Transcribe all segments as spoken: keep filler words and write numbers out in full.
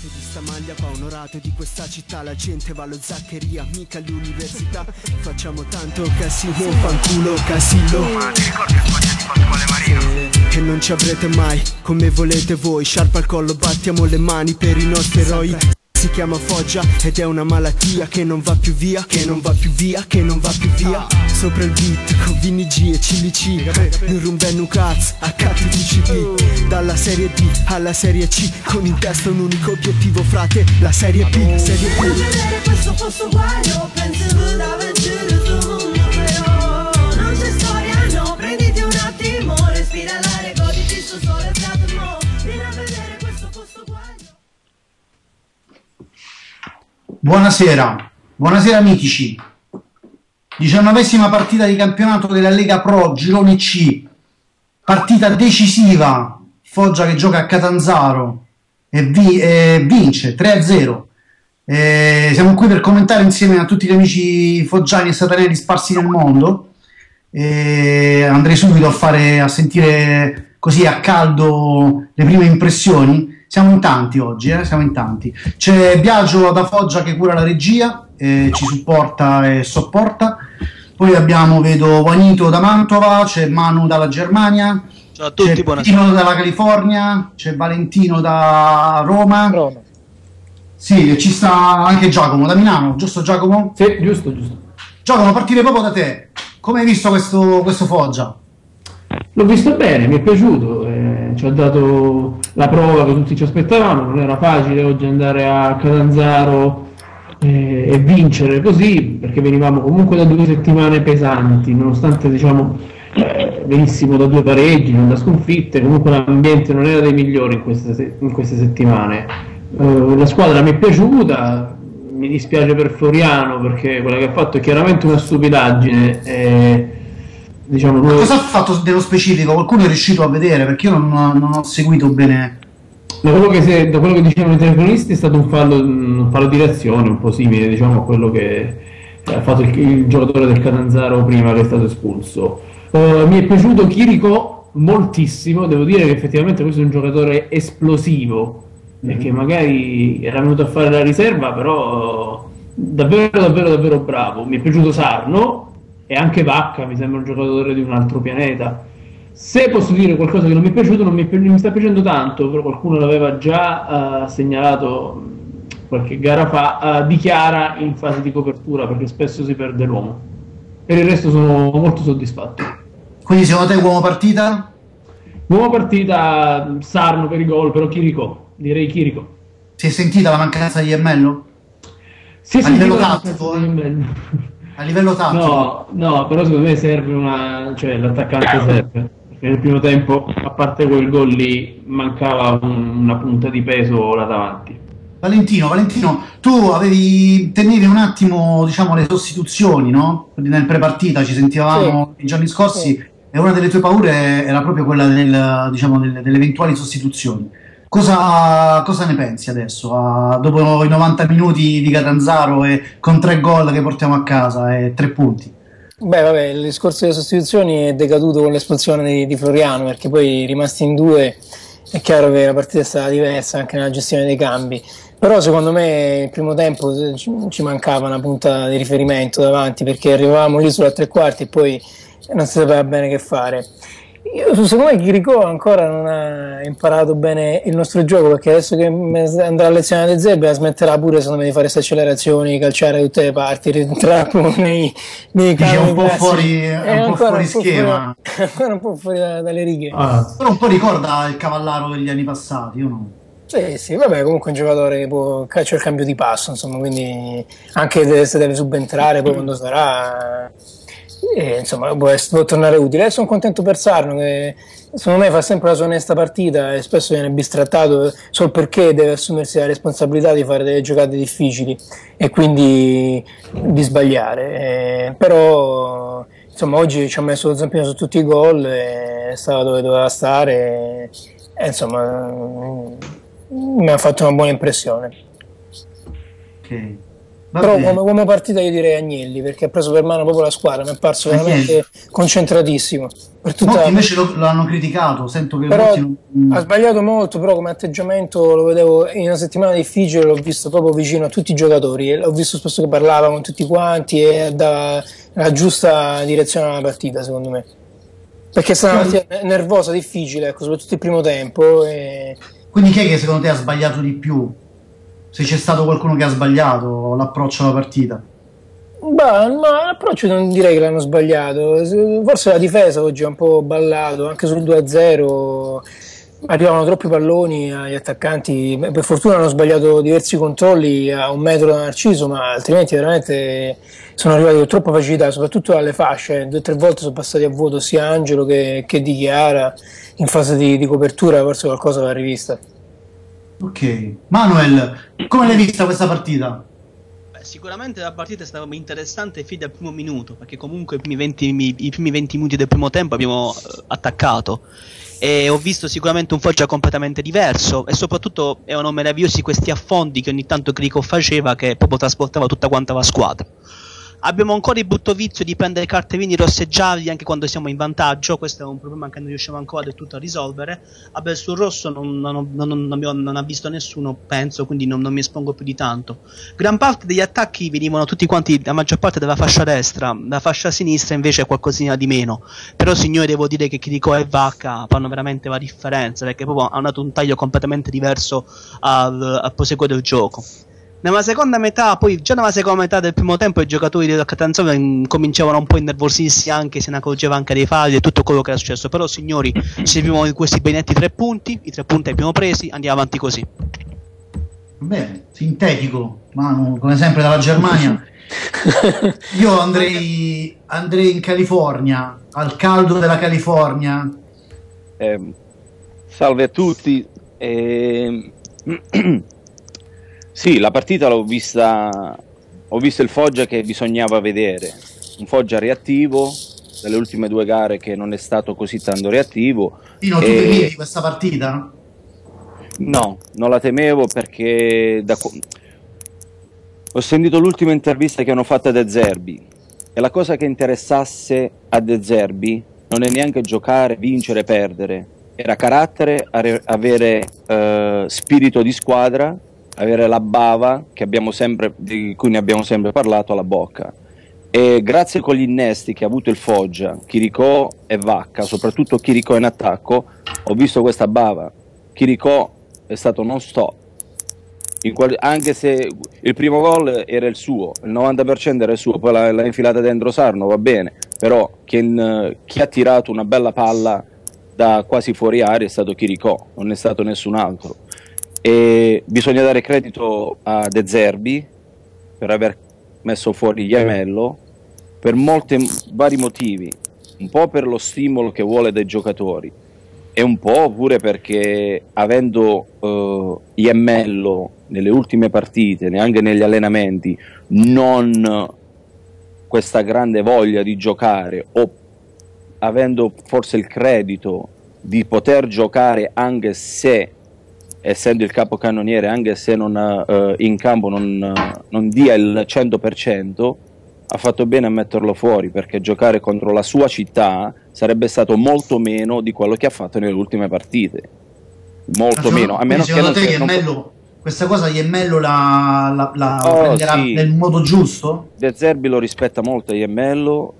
Di sta maglia va onorato, di questa città la gente va allo Zaccheria, mica all'università. Facciamo tanto casino, fanculo, casillo. Ma ti ricordi la foggia di Pasquale Marino? Che non ci avrete mai, come volete voi. Sciarpa al collo, battiamo le mani per i nostri eroi. Si chiama foggia ed è una malattia che non va più via, che non va più via, che non va più via. Sopra il beat con Vini G e C D C, non rumbenno un cazzo, a K T C D. Dalla serie D alla serie C, con in testa un unico obiettivo, frate, la serie B, serie B. Per vedere questo posto guaio, penso da vedere sul mondo però. Non c'è storia, no, prenditi un attimo, respira l'aria, goditi il suo sole, frate, mo. Vieni a vedere questo posto guaio. Buonasera, buonasera mitici. diciannovesima partita di campionato della Lega Pro, girone C, partita decisiva. Foggia che gioca a Catanzaro e, vi, e vince tre a zero. E siamo qui per commentare insieme a tutti gli amici foggiani e satanelli sparsi nel mondo. E andrei subito a fare a sentire così a caldo le prime impressioni. Siamo in tanti oggi, eh? Siamo in tanti. C'è Biagio da Foggia che cura la regia, eh, ci supporta e sopporta. Poi abbiamo, vedo Juanito da Mantova, c'è Manu dalla Germania, ciao a tutti, c'è buonasera. Tino dalla California, c'è Valentino da Roma. Roma. Sì, ci sta anche Giacomo da Milano, giusto Giacomo? Sì, giusto, giusto. Giacomo, partire proprio da te. Come hai visto questo, questo Foggia? L'ho visto bene, mi è piaciuto, eh, ci ha dato la prova che tutti ci aspettavamo, non era facile oggi andare a Catanzaro eh, e vincere così, perché venivamo comunque da due settimane pesanti, nonostante diciamo eh, venissimo da due pareggi, non da sconfitte, comunque l'ambiente non era dei migliori in queste, in queste settimane. Eh, la squadra mi è piaciuta, mi dispiace per Floriano perché quella che ha fatto è chiaramente una stupidaggine. Eh, Diciamo, noi... Cosa ha fatto dello specifico? Qualcuno è riuscito a vedere? Perché io non, non ho seguito bene. Da quello, che se, da quello che dicevano i telefonisti è stato un fallo, un fallo di reazione un po' simile, diciamo, a quello che ha fatto il, il giocatore del Catanzaro prima che è stato espulso. Uh, mi è piaciuto Chirico moltissimo, devo dire che effettivamente questo è un giocatore esplosivo mm-hmm. e che magari era venuto a fare la riserva, però davvero davvero davvero bravo. Mi è piaciuto Sarno. E anche Vacca mi sembra un giocatore di un altro pianeta. Se posso dire qualcosa che non mi è piaciuto, non mi, è pi- non mi sta piacendo tanto, però qualcuno l'aveva già uh, segnalato qualche gara fa, uh, dichiara in fase di copertura perché spesso si perde l'uomo. Per il resto sono molto soddisfatto. Quindi secondo te uomo partita? Uomo partita, Sarno per i gol, però Chirico, direi Chirico. Si è sentita la mancanza di Iemmello? Si è a sentita livello la tattico? mancanza di Iemmello. A livello tattico? No, no, però secondo me serve una, cioè l'attaccante serve, perché nel primo tempo, a parte quel gol lì, mancava un, una punta di peso là davanti. Valentino, Valentino, tu avevi, tenevi un attimo, diciamo, le sostituzioni, no? Nel prepartita ci sentivamo sì. i giorni scorsi sì. E una delle tue paure era proprio quella del, diciamo, delle, delle eventuali sostituzioni. Cosa, cosa ne pensi adesso, a, dopo i novanta minuti di Catanzaro e con tre gol che portiamo a casa e tre punti? Beh, vabbè, il discorso delle sostituzioni è decaduto con l'espulsione di, di Floriano, perché poi rimasti in due è chiaro che la partita è stata diversa anche nella gestione dei cambi. Però secondo me il primo tempo ci, ci mancava una punta di riferimento davanti, perché arrivavamo lì sulla tre quarti e poi non si sapeva bene che fare. Io, secondo me Chirico ancora non ha imparato bene il nostro gioco, perché adesso che andrà a lezione alle Zebre smetterà pure secondo me di fare queste accelerazioni, calciare da tutte le parti, rientrare nei, nei campi. È un po' fuori, è un po' fuori schema, fuori, ancora un po' fuori da, dalle righe. Ah. Però un po' ricorda il Cavallaro degli anni passati, o no? Sì, sì, vabbè, comunque è un giocatore che può calciare il cambio di passo, insomma, quindi anche se deve subentrare poi quando sarà... E, insomma, può, essere, può tornare utile. Sono contento per Sarno che secondo me fa sempre la sua onesta partita e spesso viene bistrattato solo perché deve assumersi la responsabilità di fare delle giocate difficili e quindi di sbagliare. E, però insomma oggi ci ha messo lo zampino su tutti i gol, e stava dove doveva stare e, e insomma mi ha fatto una buona impressione. Ok. Va Però bene. come, come partita io direi Agnelli, perché ha preso per mano proprio la squadra, mi è apparso veramente concentratissimo. Per tutta... Molti invece lo- l'hanno criticato, sento che Però molti non... ha sbagliato molto, però come atteggiamento lo vedevo in una settimana difficile, l'ho visto proprio vicino a tutti i giocatori, e l'ho visto spesso che parlava con tutti quanti e dava la giusta direzione alla partita, secondo me. Perché è stata una partita nervosa, difficile, ecco, soprattutto il primo tempo. E... Quindi chi è che secondo te ha sbagliato di più? Se c'è stato qualcuno che ha sbagliato l'approccio alla partita? Bah, ma l'approccio non direi che l'hanno sbagliato, forse la difesa oggi è un po' ballato, anche sul due a zero arrivavano troppi palloni agli attaccanti, per fortuna hanno sbagliato diversi controlli a un metro da Narciso, ma altrimenti veramente sono arrivati con troppa facilità, soprattutto alle fasce, due o tre volte sono passati a vuoto sia Angelo che, che Di Chiara in fase di, di copertura, forse qualcosa l'ha rivista. Ok. Manuel, come l'hai vista questa partita? Beh, sicuramente la partita è stata interessante fin dal primo minuto, perché comunque i primi venti, i primi venti minuti del primo tempo abbiamo eh, attaccato e ho visto sicuramente un Foggia completamente diverso e soprattutto erano meravigliosi questi affondi che ogni tanto Crico faceva, che proprio trasportava tutta quanta la squadra. Abbiamo ancora il brutto vizio di prendere cartellini rossi e gialli anche quando siamo in vantaggio, questo è un problema che non riusciamo ancora del tutto a risolvere. Vabbè, sul rosso non, non, non, non, non, non ha visto nessuno, penso, quindi non, non mi espongo più di tanto. Gran parte degli attacchi venivano tutti quanti, la maggior parte dalla fascia destra, la fascia sinistra invece qualcosina di meno. Però signori, devo dire che Chirico e Vacca fanno veramente la differenza, perché proprio hanno dato un taglio completamente diverso al, al proseguo del gioco. Nella seconda metà, poi già nella seconda metà del primo tempo i giocatori del Catanzaro cominciavano un po' innervosirsi, anche se ne accorgeva anche dei falli e tutto quello che era successo. Però signori, ci servivano questi benedetti tre punti, i tre punti li abbiamo presi, andiamo avanti così. Bene, sintetico, Manu, come sempre dalla Germania. Io andrei, andrei in California, al caldo della California. Eh, salve a tutti. Eh, sì, la partita l'ho vista, ho visto il Foggia che bisognava vedere, un Foggia reattivo, dalle ultime due gare che non è stato così tanto reattivo. Pino, tu e... temevi questa partita? No, non la temevo perché da... ho sentito l'ultima intervista che hanno fatto a De Zerbi e la cosa che interessasse a De Zerbi non è neanche giocare, vincere, perdere, era carattere, avere uh, spirito di squadra, avere la bava che abbiamo sempre, di cui ne abbiamo sempre parlato, alla bocca. E grazie con gli innesti che ha avuto il Foggia, Chiricò e Vacca, soprattutto Chiricò in attacco, ho visto questa bava. Chiricò è stato non stop, in quali, anche se il primo gol era il suo, il novanta per cento era il suo, poi l'ha, l'ha infilata dentro Sarno, va bene, però chi, in, chi ha tirato una bella palla da quasi fuori aria è stato Chiricò, non è stato nessun altro. E bisogna dare credito a De Zerbi per aver messo fuori Iamello per molti vari motivi, un po' per lo stimolo che vuole dai giocatori e un po' pure perché avendo uh, Iamello nelle ultime partite, neanche negli allenamenti, non questa grande voglia di giocare o avendo forse il credito di poter giocare anche se, essendo il capocannoniere, anche se non, uh, in campo non, uh, non dia il cento per cento, ha fatto bene a metterlo fuori, perché giocare contro la sua città sarebbe stato molto meno di quello che ha fatto nelle ultime partite, molto Ma meno, a meno che secondo non te sia, non... Iamello, questa cosa Iamello la, la, la Oh, prenderà sì. nel modo giusto? De Zerbi lo rispetta molto Iamello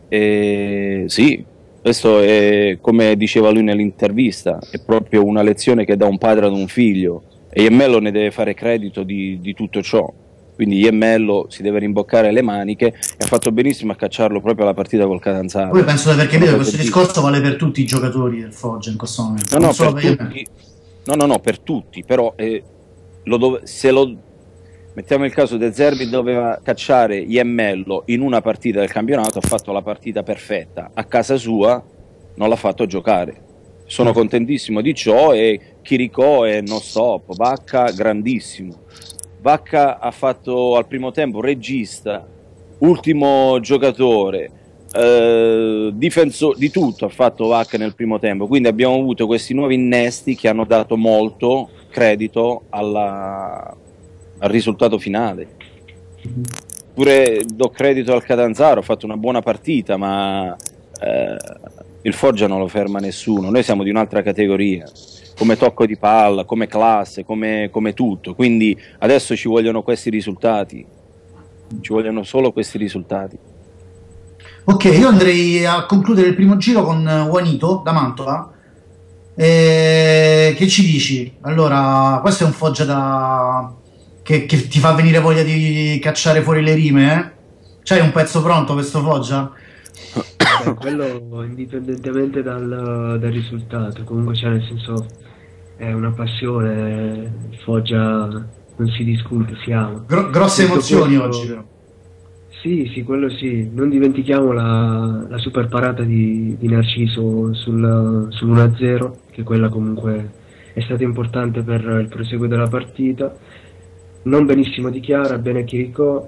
e sì, questo è, come diceva lui nell'intervista, è proprio una lezione che dà un padre ad un figlio e Iamello ne deve fare credito di, di tutto ciò. Quindi Iamello si deve rimboccare le maniche e ha fatto benissimo a cacciarlo proprio alla partita col Catanzaro. Poi penso di aver capito che questo Perché- discorso vale per tutti i giocatori del Foggia in questo momento. No, non no, solo per Iamello. tutti, no, no, no, per tutti, però eh, lo dove- se lo mettiamo il caso De Zerbi doveva cacciare Iamello in una partita del campionato, ha fatto la partita perfetta, a casa sua non l'ha fatto giocare. Sono contentissimo di ciò e Chiricò è non stop, Vacca grandissimo. Vacca ha fatto al primo tempo regista, ultimo giocatore, eh, difensore, di tutto ha fatto Vacca nel primo tempo, quindi abbiamo avuto questi nuovi innesti che hanno dato molto credito alla, al risultato finale. pure do credito al Catanzaro, ha fatto una buona partita, ma eh, il Foggia non lo ferma nessuno. Noi siamo di un'altra categoria, come tocco di palla, come classe, come, come tutto. Quindi adesso ci vogliono questi risultati, ci vogliono solo questi risultati. Ok, io andrei a concludere il primo giro con Juanito da Mantova. E che ci dici? Allora, questo è un Foggia da... che, che ti fa venire voglia di cacciare fuori le rime, eh? C'hai un pezzo pronto per sto Foggia? Beh, quello indipendentemente dal, dal risultato, comunque cioè, nel senso è una passione, il Foggia non si discute, si ama. Gro- grosse Detto emozioni questo, oggi però. Sì, sì, quello sì. Non dimentichiamo la, la super parata di, di Narciso sul, sull'uno a zero, che quella comunque è stata importante per il proseguo della partita. Non benissimo di Chiara, bene Chirico,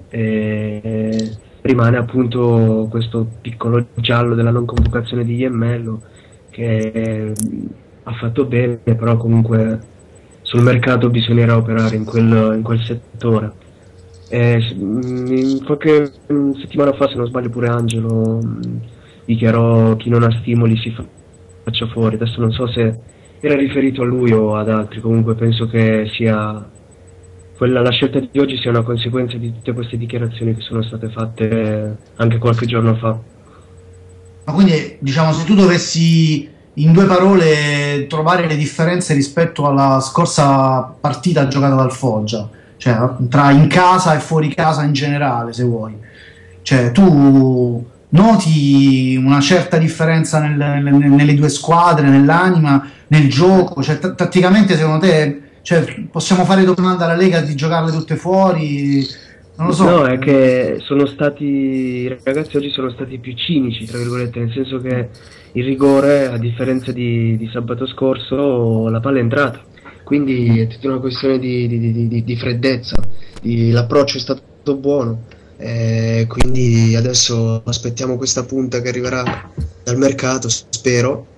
e rimane appunto questo piccolo giallo della non convocazione di Iemmello, che ha fatto bene, però comunque sul mercato bisognerà operare in quel, in quel settore. Eh, s- qualche mm, settimana fa, se non sbaglio, pure Angelo mm, dichiarò: chi non ha stimoli si fa- faccia fuori. Adesso non so se era riferito a lui o ad altri, comunque penso che sia quella, la scelta di oggi sia una conseguenza di tutte queste dichiarazioni che sono state fatte anche qualche giorno fa. Ma quindi, diciamo, se tu dovessi in due parole trovare le differenze rispetto alla scorsa partita giocata dal Foggia, cioè tra in casa e fuori casa in generale, se vuoi, cioè tu noti una certa differenza nel- nel- nelle due squadre, nell'anima, nel gioco, cioè t- tatticamente secondo te, cioè, possiamo fare domanda alla Lega di giocarle tutte fuori? Non lo so. No, è che sono stati, i ragazzi oggi sono stati più cinici, tra virgolette, nel senso che il rigore, a differenza di, di sabato scorso, la palla è entrata. Quindi è tutta una questione di, di- di- di- di freddezza, di- l'approccio è stato buono, eh, quindi adesso aspettiamo questa punta che arriverà dal mercato, spero,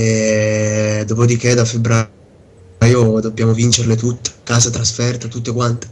e dopodiché da febbraio dobbiamo vincerle tutte, casa, trasferta, tutte quante.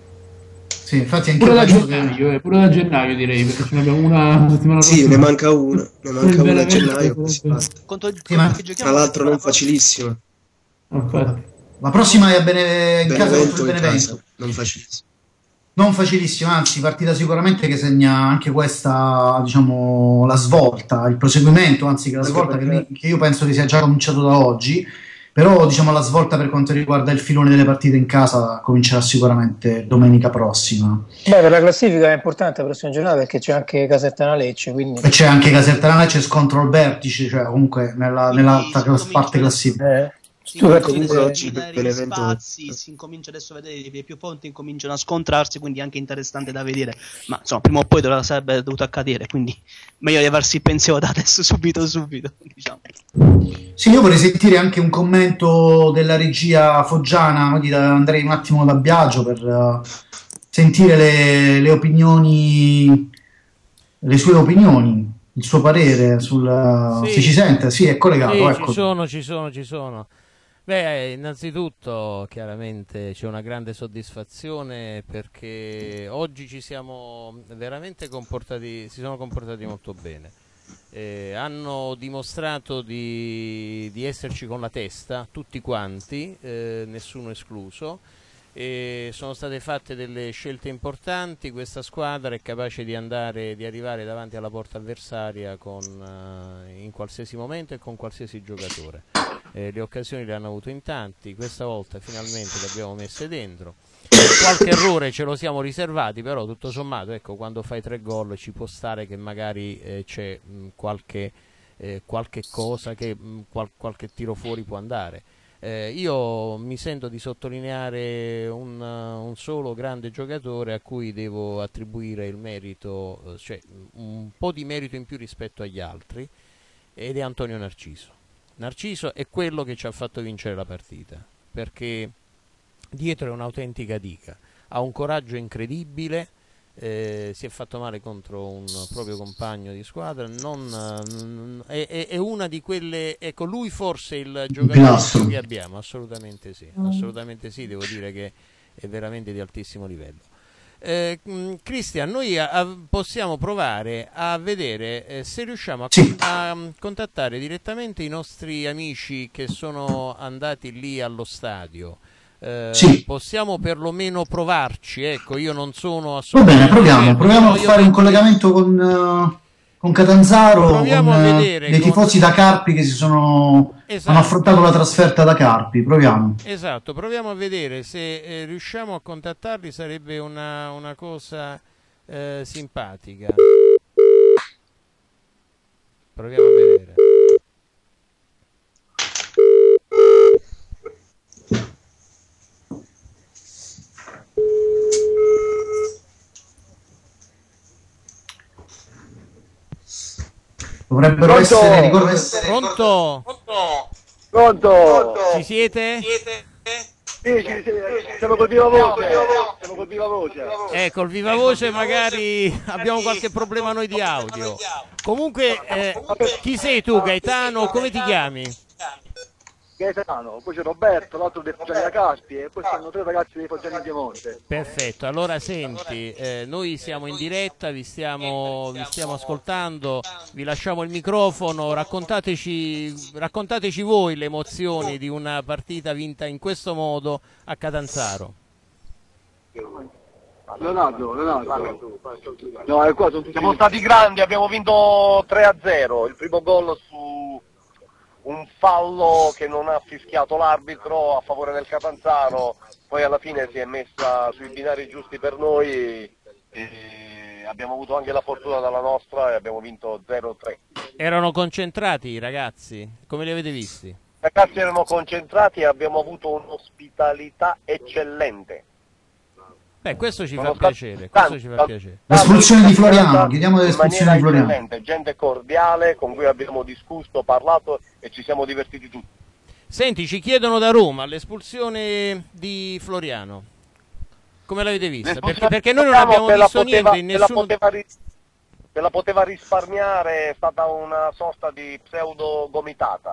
Sì, infatti anche Pure da penso che- gennaio, eh, pure da gennaio direi, perché ce ne abbiamo una settimana Sì, prossima. ne manca una, ne manca una a Veramente gennaio, così sarebbe- basta. Contro, Sì, ma- contro chi Tra giochiamo la l'altro non settimana prossima? facilissima. Infatti. la prossima è a Bene- in casa contro Benevento il in Benevento. casa, non facilissimo. Non facilissimo, anzi, partita sicuramente che segna anche questa, diciamo, la svolta, il proseguimento, anzi, che la Anche svolta che, perché- mi- che io penso che sia già cominciato da oggi, però, diciamo, la svolta per quanto riguarda il filone delle partite in casa comincerà sicuramente domenica prossima. Beh, per la classifica è importante la prossima giornata perché c'è anche Casertana Lecce, quindi E c'è anche Casertana, c'è scontro al vertice, cioè comunque nella, Quindi nell'alta si clas- comincia- parte classifica. eh, Si tu comincia partite- comunque a oggi definire per gli l'evento- spazi, si incomincia adesso a vedere i più ponti incominciano a scontrarsi, quindi è anche interessante da vedere, ma insomma prima o poi dovrà- sarebbe dovuto accadere, quindi meglio levarsi il pensiero da adesso subito subito, diciamo. Sì, io vorrei sentire anche un commento della regia foggiana, quindi da- andrei un attimo da Biagio per eh, sentire le, le opinioni, le sue opinioni, il suo parere sul Sì. se ci sente, sì, è collegato, Sì, ecco. ci sono, ci sono, ci sono. Beh, innanzitutto chiaramente c'è una grande soddisfazione perché oggi ci siamo veramente comportati, si sono comportati molto bene. Eh, hanno dimostrato di, di esserci con la testa, tutti quanti, eh, nessuno escluso. E sono state fatte delle scelte importanti, questa squadra è capace di andare, di arrivare davanti alla porta avversaria con, eh, in qualsiasi momento e con qualsiasi giocatore. Eh, le occasioni le hanno avute in tanti, questa volta finalmente le abbiamo messe dentro. Qualche errore ce lo siamo riservati, però tutto sommato, ecco, quando fai tre gol ci può stare che magari eh, c'è mh, qualche, eh, qualche cosa, che mh, qual- qualche tiro fuori può andare. Eh, io mi sento di sottolineare un, un solo grande giocatore a cui devo attribuire il merito, eh, cioè un po' di merito in più rispetto agli altri, ed è Antonio Narciso. Narciso è quello che ci ha fatto vincere la partita, perché dietro è un'autentica dica, ha un coraggio incredibile, eh, si è fatto male contro un proprio compagno di squadra, non, eh, è, è- è una di quelle, ecco, lui forse è il giocatore pilastro. che abbiamo, assolutamente sì, assolutamente sì, devo dire che è veramente di altissimo livello. Eh, Cristian, noi a, a, possiamo provare a vedere eh, se riusciamo a, Sì. a um, contattare direttamente i nostri amici che sono andati lì allo stadio. Eh, Sì. Possiamo perlomeno provarci, ecco, io non sono Va assolutamente bene, proviamo, certo, proviamo a però io fare un penso- collegamento con, eh, con Catanzaro, con Proviamo a eh, vedere dei con- tifosi da Carpi che si sono Esatto. hanno affrontato la trasferta da Carpi. Proviamo. Esatto, proviamo a vedere se eh, riusciamo a contattarli, sarebbe una, una cosa eh, simpatica. Proviamo a vedere. Dovrebbero Pronto? essere, ricordo essere Pronto? Pronto? Ci siete? Sì, ci- sì, siamo col viva voce. Siamo col viva voce. Eh, col viva voce magari abbiamo qualche problema noi di audio. Comunque, eh, chi sei tu, Gaetano? Come ti chiami? Gaetano, poi c'è Roberto, l'altro dei Foggiani da Carpi e poi stanno tre ragazzi dei Foggiani in Piemonte. Perfetto, allora senti, eh, noi siamo in diretta, vi stiamo, vi stiamo ascoltando, vi lasciamo il microfono, raccontateci, raccontateci voi le emozioni di una partita vinta in questo modo a Catanzaro. Leonardo, Leonardo. No, è qua, sono tutti... Siamo stati grandi, abbiamo vinto tre a zero, il primo gol su un fallo che non ha fischiato l'arbitro a favore del Catanzaro, poi alla fine si è messa sui binari giusti per noi e abbiamo avuto anche la fortuna dalla nostra e abbiamo vinto zero a tre. Erano concentrati i ragazzi, come li avete visti? I ragazzi erano concentrati e abbiamo avuto un'ospitalità eccellente. Beh, questo ci fa Sono stati piacere, tanti, questo ci fa tanti. piacere. L'espulsione di Floriano, chiediamo In dell'espulsione maniera di Floriano. eccellente, gente cordiale con cui abbiamo discusso, parlato e ci siamo divertiti tutti. Senti, ci chiedono da Roma l'espulsione di Floriano. Come l'avete vista? Perché, perché noi non abbiamo Se la visto poteva- niente in se la nessuno... poteva ris- se la poteva risparmiare, è stata una sorta di pseudo gomitata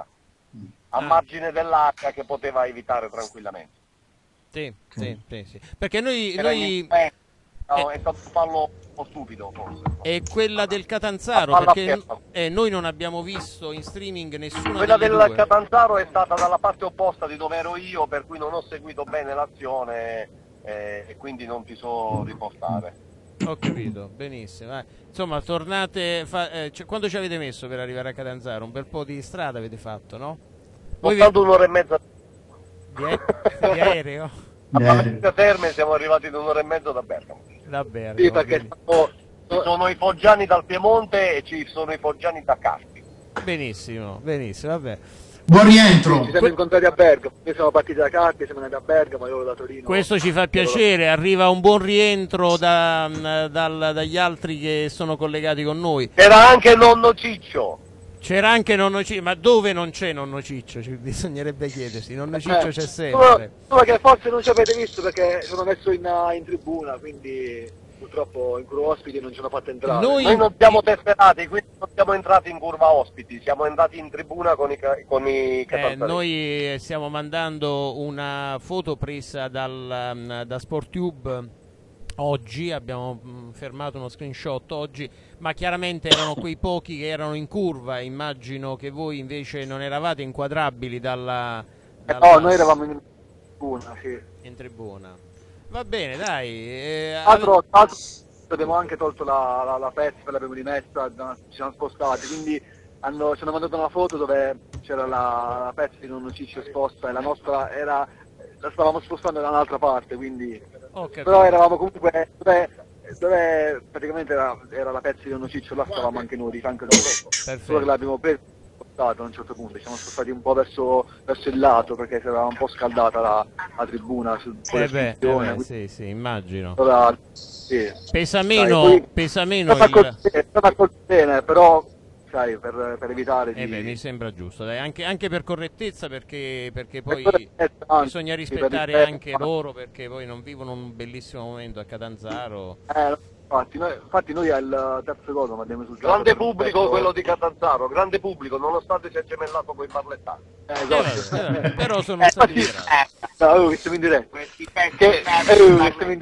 a Ah. margine dell'H che poteva evitare tranquillamente. Sì, sì, sì, sì. Perché noi... Era noi... in- no, è stato un fallo un po' stupido forse. È quella del Catanzaro, La palla perché aperta. eh, noi non abbiamo visto in streaming nessuna Quella delle del due. Catanzaro è stata dalla parte opposta di dove ero io, per cui non ho seguito bene l'azione eh, e quindi non ti so riportare. Ho capito, benissimo. eh. Insomma, tornate... Fa... Eh, cioè, quando ci avete messo per arrivare a Catanzaro? Un bel po' di strada avete fatto, no? Ho Voi vi- fatto un'ora e mezza di, a- di aereo? a Valencia Terme, siamo arrivati in un'ora e mezza da Bergamo. Da Bergamo. Sì, perché bene- sono- ci sono i foggiani dal Piemonte e ci sono i foggiani da Carpi. Benissimo, benissimo, vabbè. Buon rientro. Ci siamo incontrati a Bergamo, noi siamo partiti da Carpi, siamo andati a Bergamo, io ero da Torino. Questo ci fa piacere, arriva un buon rientro da- dal- dagli altri che sono collegati con noi. C'era anche nonno Ciccio. C'era anche nonno Ciccio, ma dove non c'è nonno Ciccio? Ci bisognerebbe chiedersi, nonno Ciccio Eh, c'è solo- sempre. solo che forse non ci avete visto perché sono messo in, in tribuna, quindi purtroppo in curva ospiti non ce l'ho fatta entrare. Noi- Noi non siamo tesserati, quindi non siamo entrati in curva ospiti, siamo entrati in tribuna con i, ca- con i Eh, catanzaresi. noi eh, stiamo mandando una foto presa dal, um, da SportTube oggi, abbiamo mm, fermato uno screenshot oggi, ma chiaramente erano quei pochi che erano in curva, immagino che voi invece non eravate inquadrabili dalla... Eh, dalla- no, noi eravamo in tribuna, sì. in tribuna. Va bene, dai. eh, Tra l'altro, tra l'altro abbiamo anche tolto la, la, la festival, l'abbiamo rimessa, da- ci siamo spostati, quindi hanno, ci hanno mandato una foto dove c'era la, la pezza di nonno Ciccio esposta e la nostra era, la stavamo spostando da un'altra parte, quindi ho capito. però eravamo comunque dove, dove praticamente era, era la pezza di nonno Ciccio, là stavamo anche noi di fianco a lui, solo che Perfetto. l'abbiamo preso e spostato a un certo punto, ci siamo spostati un po' verso, verso il lato perché si era un po' scaldata la, la tribuna su, con Eh beh, eh l'esposizione, beh, quindi- sì, sì, immagino. allora, sì. Pesa Dai, meno, poi- pesa meno È stata il... accolta- è stata accolta bene, però sai, per, per evitare di... Eh beh, mi sembra giusto, dai, anche, anche per correttezza, perché, perché poi correttezza, anzi, bisogna sì, per rispettare rispetto, anche ma- loro, perché poi non vivono un bellissimo momento a Catanzaro. Eh, infatti, noi, infatti noi al terzo gol non abbiamo sul Grande pubblico quello di Catanzaro, grande pubblico, nonostante sia gemellato con i parlettari. Eh, Eh, esatto. eh, però sono Eh, stati infatti- bravi. No, oh, che stiamo in diretta. Che, eh, che stiamo in diretta.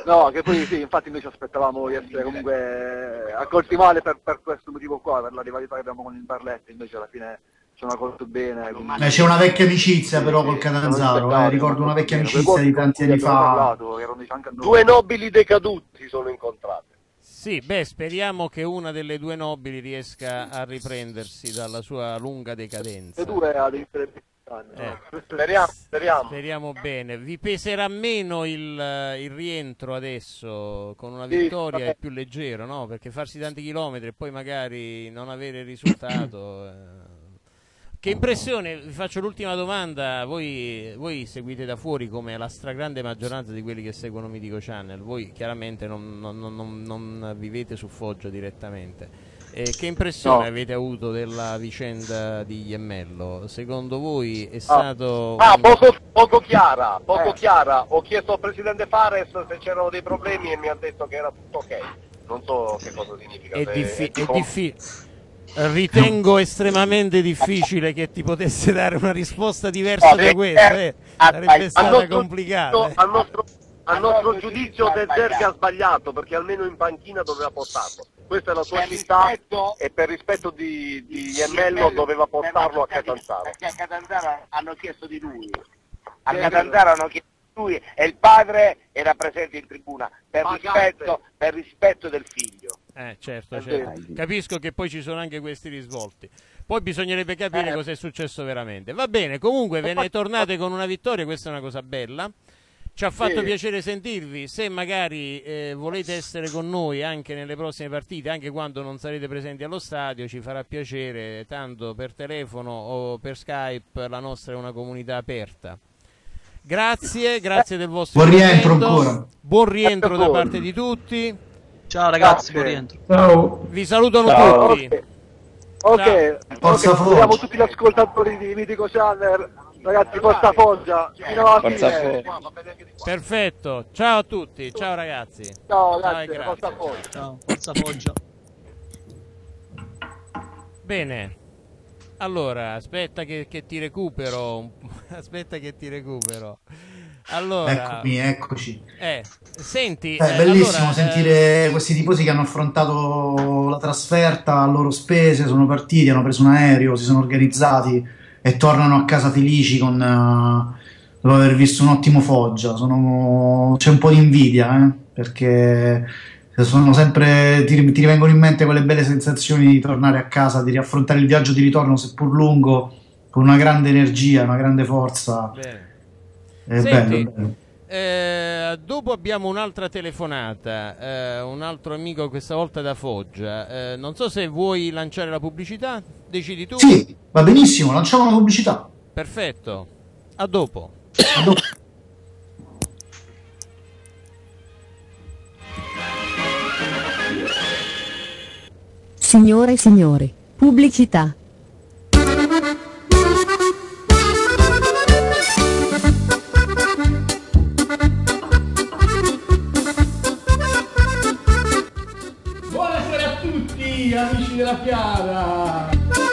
No, che poi sì, infatti noi ci aspettavamo di essere comunque accolti male per, per questo motivo qua, per la rivalità che abbiamo con il Barletta, invece alla fine ci hanno accolto bene. Quindi... Eh, c'è una vecchia amicizia però col Catanzaro, eh, ricordo una vecchia amicizia di tanti anni fa. Parlato, due nobili decaduti si sono incontrati. Sì, beh, speriamo che una delle due nobili riesca a riprendersi dalla sua lunga decadenza. Le due a dei Eh. Speriamo, speriamo. Speriamo bene. Vi peserà meno il, il rientro adesso con una Sì, vittoria, vabbè. è più leggero, no? Perché farsi tanti chilometri e poi magari non avere il risultato. eh. Che impressione, vi faccio l'ultima domanda, voi, voi seguite da fuori come la stragrande maggioranza di quelli che seguono Mitico Channel, voi chiaramente non, non, non, non vivete su Foggia direttamente. Eh, che impressione No. avete avuto della vicenda di Iemmello? Secondo voi è stato... Ah, un- poco, poco chiara, poco Eh. chiara. Ho chiesto al presidente Fares se c'erano dei problemi e mi ha detto che era tutto ok. Non so che cosa significa. È, se- diffi- è è tipo- diffi- Ritengo estremamente difficile che ti potesse dare una risposta diversa No, da eh, questa, eh. a- Sarebbe a stata nostro complicata. giudizio- A nostro, a nostro giudizio De Zerbi ha sbagliato perché almeno in panchina doveva portarlo. Questa è la sua città e per rispetto di, di Iemmello doveva portarlo a Catanzaro. Perché a Catanzaro hanno chiesto di lui. A Catanzaro hanno chiesto di lui e il padre era presente in tribuna per rispetto, per rispetto del figlio. Eh, certo, È certo. vero. Capisco che poi ci sono anche questi risvolti. Poi bisognerebbe capire Eh. cosa è successo veramente. Va bene, comunque ve ne tornate con una vittoria, questa è una cosa bella. Ci ha fatto Sì. piacere sentirvi. Se magari eh, volete essere con noi anche nelle prossime partite, anche quando non sarete presenti allo stadio, ci farà piacere, tanto per telefono o per Skype, la nostra è una comunità aperta. Grazie, grazie del vostro Buon rientro intervento. ancora. Buon rientro Grazie a da voi. parte di tutti. Ciao ragazzi, Grazie. buon rientro. Ciao. Vi salutano Ciao. tutti. Ok, Forza ok, Foggia. salutiamo tutti gli ascoltatori di Mitico Channel, ragazzi, Forza Foggia, fino alla Forza fine. Perfetto, ciao a tutti, ciao ragazzi. Ciao, e grazie, grazie. Forza Foggia. Ciao, forza Foggia. Bene, allora aspetta che, che ti recupero, un po'. Aspetta che ti recupero. Allora, Eccomi, eccoci. eh, senti, È eh, bellissimo allora, sentire questi tifosi che hanno affrontato la trasferta a loro spese, sono partiti, hanno preso un aereo, si sono organizzati e tornano a casa felici con, eh, dopo aver visto un ottimo Foggia. Sono- C'è un po' di invidia, eh, perché sono sempre, ti, ti rivengono in mente quelle belle sensazioni di tornare a casa, di riaffrontare il viaggio di ritorno, seppur lungo, con una grande energia, una grande forza. bene. È Senti, bello, bello. Eh, dopo abbiamo un'altra telefonata, eh, un altro amico questa volta da Foggia. Eh, non so se vuoi lanciare la pubblicità, decidi tu. Sì, va benissimo, lanciamo la pubblicità. Perfetto, a dopo. A dopo. Signore e signori, pubblicità. Buonasera a tutti, amici della Chiara.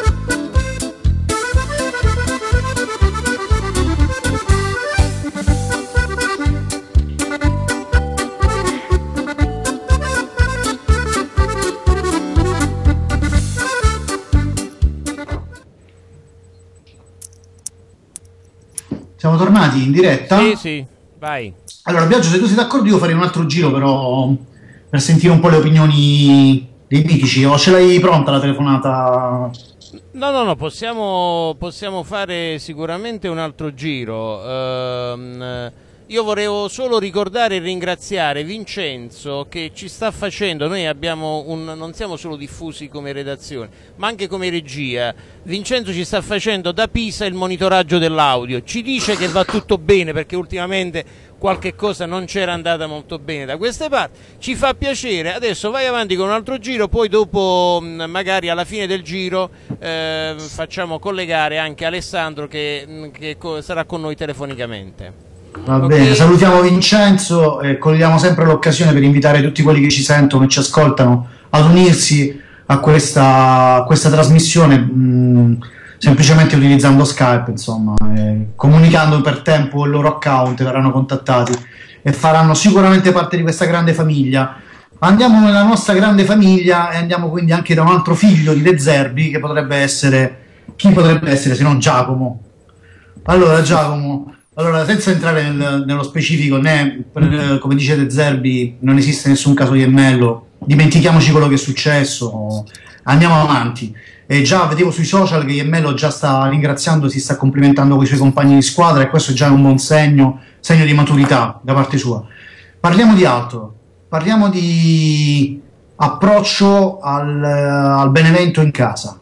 Siamo tornati in diretta. Sì, sì, vai. Allora, Biagio, se tu sei d'accordo, io farei un altro giro, però per sentire un po' le opinioni dei mitici. O ce l'hai pronta la telefonata? No, no, no, possiamo, possiamo fare sicuramente un altro giro. Ehm, io volevo solo ricordare e ringraziare Vincenzo che ci sta facendo, noi abbiamo un, non siamo solo diffusi come redazione, ma anche come regia. Vincenzo ci sta facendo da Pisa il monitoraggio dell'audio, ci dice che va tutto bene perché ultimamente qualche cosa non c'era andata molto bene da queste parti, ci fa piacere. Adesso vai avanti con un altro giro, poi dopo mh, magari alla fine del giro eh, facciamo collegare anche Alessandro che, mh, che co- sarà con noi telefonicamente. Va Ok. bene, salutiamo Vincenzo e cogliamo sempre l'occasione per invitare tutti quelli che ci sentono e ci ascoltano ad unirsi a questa, a questa trasmissione. Mm, semplicemente utilizzando Skype, insomma, eh, comunicando per tempo il loro account, verranno contattati e faranno sicuramente parte di questa grande famiglia. Andiamo nella nostra grande famiglia e andiamo quindi anche da un altro figlio di De Zerbi, che potrebbe essere, chi potrebbe essere se non Giacomo? Allora Giacomo, allora senza entrare nel- nello specifico, né per- come dice De Zerbi non esiste nessun caso Iemmello, dimentichiamoci quello che è successo, andiamo avanti. E già vedevo sui social che Iemmello già sta ringraziando, si sta complimentando con i suoi compagni di squadra, e questo è già un buon segno, segno di maturità da parte sua. Parliamo di altro. Parliamo di approccio al, al Benevento in casa.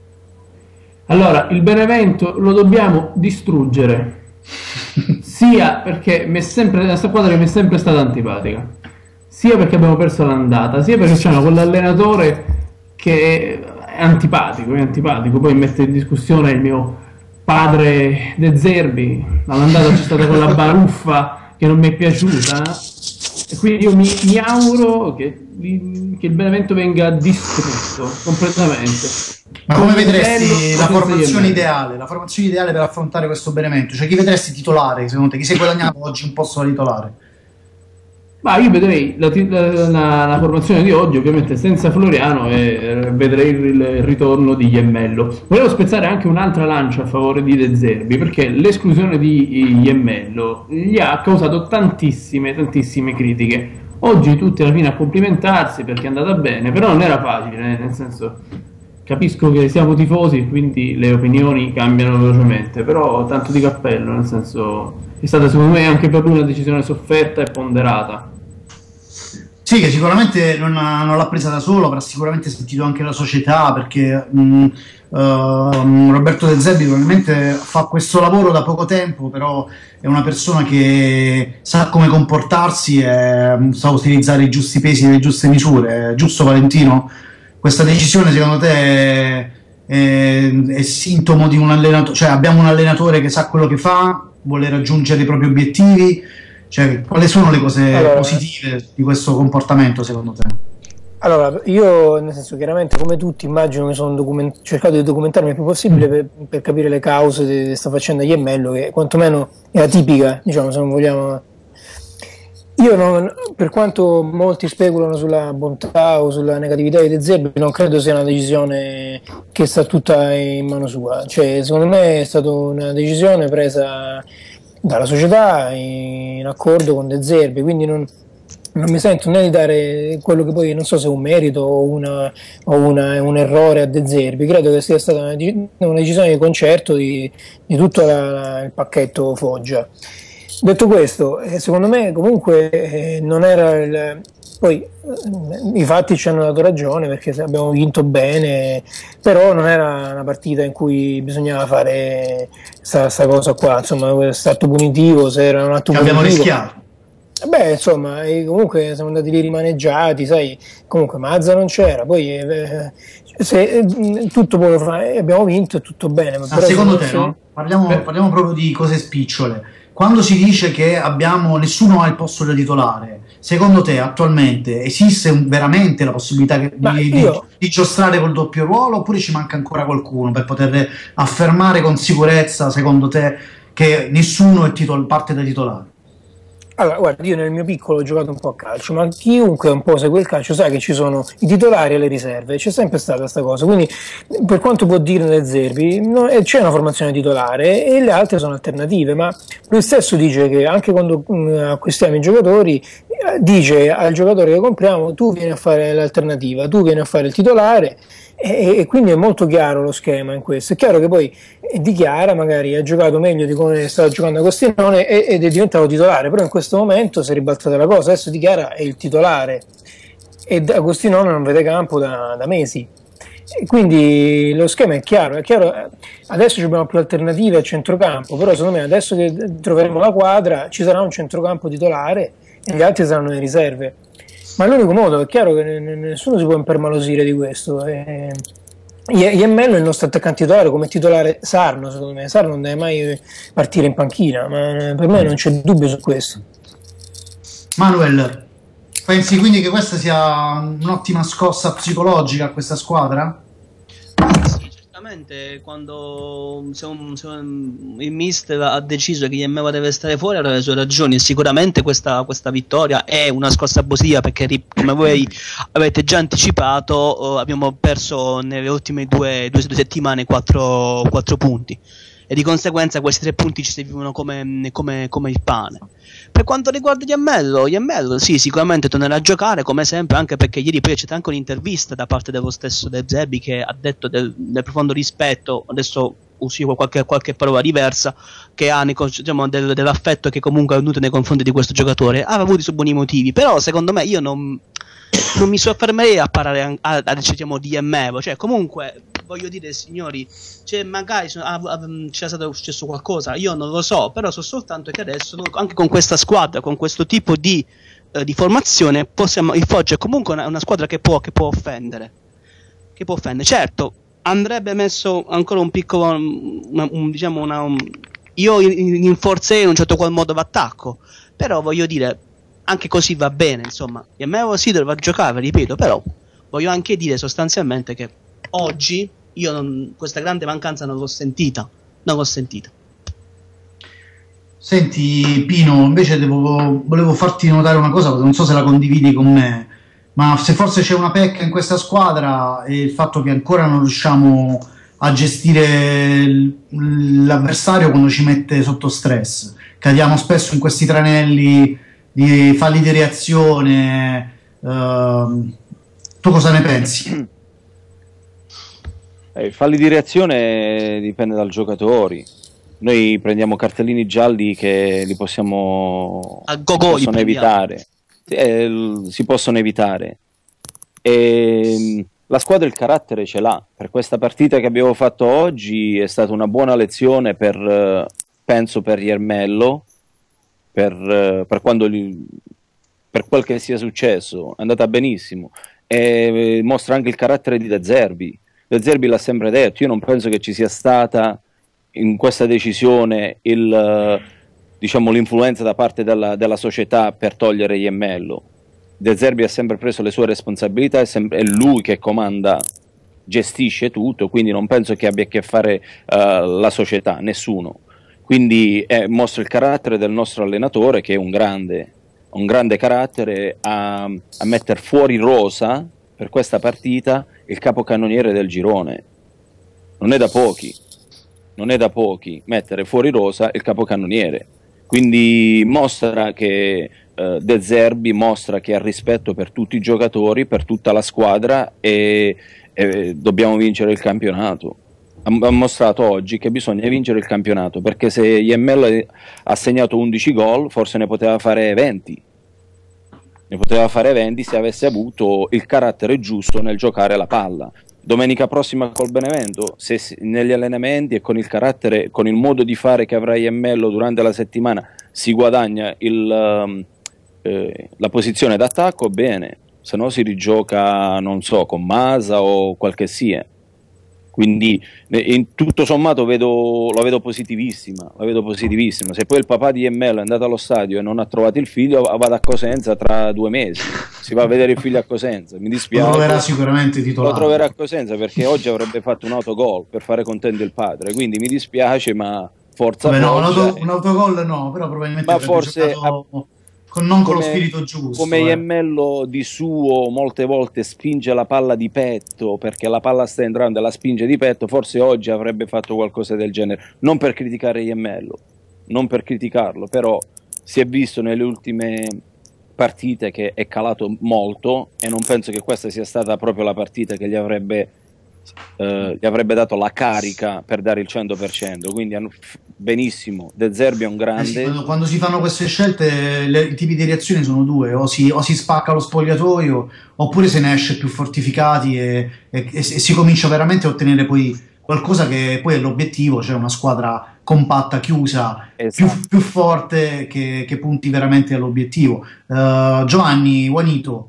Allora, il Benevento lo dobbiamo distruggere, sia perché mi è sempre, è una squadra che mi è sempre stata antipatica, sia perché abbiamo perso l'andata, sia perché c'è quell'allenatore che è antipatico, è antipatico, poi mette in discussione il mio padre De Zerbi, all'andata c'è stata quella baruffa che non mi è piaciuta, e quindi io mi, mi auguro che, che il Benevento venga distrutto completamente. Ma come Con vedresti Iemmello, la senza formazione Iemmello. ideale, la formazione ideale per affrontare questo Benevento? Cioè chi vedresti titolare, secondo te? Chi si è guadagnato oggi un posto da titolare? Ma io vedrei la, ti- la- la- la formazione di oggi ovviamente senza Floriano, e eh, vedrei il, il ritorno di Iemmello. Volevo spezzare anche un'altra lancia a favore di De Zerbi, perché l'esclusione di Iemmello gli ha causato tantissime, tantissime critiche. Oggi tutti alla fine a complimentarsi perché è andata bene, però non era facile, eh, nel senso, capisco che siamo tifosi, quindi le opinioni cambiano velocemente, però tanto di cappello, nel senso, è stata secondo me anche per lui una decisione sofferta e ponderata. Sì, che sicuramente non, ha- non l'ha presa da solo, avrà sicuramente sentito anche la società, perché mh, ehm, Roberto De Zerbi probabilmente fa questo lavoro da poco tempo, però è una persona che sa come comportarsi e mh, sa utilizzare i giusti pesi e le giuste misure. È giusto, Valentino? Questa decisione secondo te è, è- è sintomo di un allenatore, cioè abbiamo un allenatore che sa quello che fa, vuole raggiungere i propri obiettivi? Cioè, quali sono le cose Allora- positive di questo comportamento secondo te? Allora, io nel senso, chiaramente come tutti immagino, mi sono document- cercato di documentarmi il più possibile per, per capire le cause di questa faccenda di Iemmello, che quantomeno è atipica, diciamo, se non vogliamo. Io non, per quanto molti speculano sulla bontà o sulla negatività di De Zerbi, non credo sia una decisione che sta tutta in mano sua. Cioè, secondo me è stata una decisione presa dalla società in accordo con De Zerbi, quindi non, non mi sento né di dare quello che poi non so se è un merito o, una, o una- un errore a De Zerbi. Credo che sia stata una, di- una decisione di concerto di, di tutto la- la- il pacchetto Foggia. Detto questo, eh, secondo me comunque eh, non era il... Poi eh, i fatti ci hanno dato ragione perché se abbiamo vinto bene, però non era una partita in cui bisognava fare questa cosa qua, insomma, questo atto punitivo, se era un atto Che abbiamo punitivo. rischiato. Beh, insomma, e comunque siamo andati lì rimaneggiati, sai, comunque Mazza non c'era, poi eh, se, eh, tutto poi lo fa, eh, abbiamo vinto, è tutto bene. Ma Ah, però secondo se- te, no? Parliamo, parliamo proprio di cose spicciole. Quando si dice che abbiamo, nessuno ha il posto da titolare, secondo te attualmente esiste un- veramente la possibilità che- Ma di, di, io- di giostrare col doppio ruolo, oppure ci manca ancora qualcuno per poter affermare con sicurezza, secondo te, che nessuno è titol- parte da titolare? Allora, guarda, io nel mio piccolo ho giocato un po' a calcio, ma chiunque un po' segue il calcio sa che ci sono i titolari e le riserve, c'è sempre stata questa cosa, quindi per quanto può dire De Zerbi, no, eh, c'è una formazione titolare e le altre sono alternative, ma lui stesso dice che anche quando mh, acquistiamo i giocatori, eh, dice al giocatore che compriamo tu vieni a fare l'alternativa, tu vieni a fare il titolare. E, e quindi è molto chiaro lo schema in questo. È chiaro che poi eh, Di Chiara magari ha giocato meglio di come stava giocando Agostinone e- ed è diventato titolare, però in questo momento si è ribaltata la cosa, adesso Di Chiara è il titolare e Agostinone non vede campo da, da mesi. E quindi lo schema è chiaro, è chiaro, eh, adesso abbiamo più alternative a centrocampo, però secondo me adesso che troveremo la quadra ci sarà un centrocampo titolare e gli altri saranno le riserve. Ma l'unico modo, è chiaro che n- n- nessuno si può impermalosire di questo. Eh, Ie- Iemmello è il nostro attaccante titolare, come titolare Sarno, secondo me. Sarno non deve mai partire in panchina, ma per me non c'è dubbio su questo. Manuel, pensi quindi che questa sia un'ottima scossa psicologica a questa squadra? Sicuramente quando se un, se un, il mister ha deciso che Iemmeva deve stare fuori aveva le sue ragioni, e sicuramente questa, questa vittoria è una scossa positiva, perché come voi avete già anticipato, eh, abbiamo perso nelle ultime due, due, due settimane quattro, quattro punti, e di conseguenza questi tre punti ci servivano come, come, come il pane. Per quanto riguarda Iemmello, Iemmello sì, sicuramente tornerà a giocare come sempre, anche perché ieri poi c'è stata anche un'intervista da parte dello stesso De Zerbi che ha detto del, del profondo rispetto, adesso uscì qualche, qualche parola diversa, che ha nei, diciamo, del, dell'affetto che comunque ha avuto nei confronti di questo giocatore, ha avuto i suoi buoni motivi, però secondo me io non, non mi soffermerei a parlare a, a, a, diciamo, di Iemmello, cioè comunque voglio dire, signori, cioè magari sono, ah, ah, c'è stato successo qualcosa, io non lo so, però so soltanto che adesso anche con questa squadra, con questo tipo di, eh, di formazione, possiamo, il Foggia è comunque una, una squadra che può, che può offendere, che può offendere. Certo, andrebbe messo ancora un piccolo, una, un, diciamo una, un, io rinforzerei in un certo qual modo l'attacco, però voglio dire, anche così va bene, insomma, Iemmello sì doveva giocare, ripeto, però voglio anche dire sostanzialmente che oggi io non, questa grande mancanza non l'ho sentita, non l'ho sentita. Senti Pino, invece devo, volevo farti notare una cosa, non so se la condividi con me, ma se forse c'è una pecca in questa squadra è il fatto che ancora non riusciamo a gestire l'avversario quando ci mette sotto stress. Cadiamo spesso in questi tranelli di falli di reazione. Uh, tu cosa ne pensi? I falli di reazione dipende dal giocatore. Noi prendiamo cartellini gialli che li possiamo, a go-go si possono evitare. Eh, si possono evitare. E la squadra il carattere ce l'ha. Per questa partita che abbiamo fatto oggi è stata una buona lezione per, penso, per Iemmello, per, per quando gli, per quel che sia successo. È andata benissimo e mostra anche il carattere di De Zerbi. De Zerbi l'ha sempre detto, io non penso che ci sia stata in questa decisione il, diciamo, l'influenza da parte della, della società per togliere Iemmello. De Zerbi ha sempre preso le sue responsabilità, è, sempre, è lui che comanda, gestisce tutto, quindi non penso che abbia a che fare uh, la società, nessuno. Quindi eh, mostra il carattere del nostro allenatore, che è un grande, un grande carattere, a, a mettere fuori rosa per questa partita il capocannoniere del girone. Non è da pochi, non è da pochi mettere fuori rosa il capocannoniere. Quindi mostra che eh, De Zerbi mostra che ha rispetto per tutti i giocatori, per tutta la squadra, e, e dobbiamo vincere il campionato. Ha, ha mostrato oggi che bisogna vincere il campionato, perché se Iemmello ha segnato undici gol, forse ne poteva fare venti. Ne poteva fare venti se avesse avuto il carattere giusto nel giocare la palla. Domenica prossima col Benevento, se negli allenamenti e con il carattere, con il modo di fare che avrà Iemmello durante la settimana, si guadagna il, eh, la posizione d'attacco, bene, se no si rigioca, non so, con Masa o qual che sia. Quindi in tutto sommato vedo, la vedo positivissima, la vedo positivissima. Se poi il papà di Iemmello è andato allo stadio e non ha trovato il figlio, vado a Cosenza tra due mesi, si va a vedere il figlio a Cosenza, mi dispiace. Lo troverà sicuramente titolare. Lo troverà a Cosenza, perché oggi avrebbe fatto un autogol per fare contento il padre, quindi mi dispiace, ma forza. Beh, no, un, auto, un autogol no, però probabilmente ma forse giocato... Con, non come, con lo spirito giusto. Come eh. Iemmello di suo molte volte spinge la palla di petto, perché la palla sta entrando e la spinge di petto, forse oggi avrebbe fatto qualcosa del genere. Non per criticare Iemmello, non per criticarlo, però si è visto nelle ultime partite che è calato molto, e non penso che questa sia stata proprio la partita che gli avrebbe, eh, gli avrebbe dato la carica per dare il cento per cento. Quindi hanno benissimo, De Zerbi è un grande. Eh sì, quando, quando si fanno queste scelte le, i tipi di reazioni sono due: o si, o si spacca lo spogliatoio, oppure se ne esce più fortificati e, e, e, e si comincia veramente a ottenere poi qualcosa che poi è l'obiettivo, cioè una squadra compatta, chiusa, esatto. più, più forte, che, che punti veramente all'obiettivo. uh, Giovanni Juanito,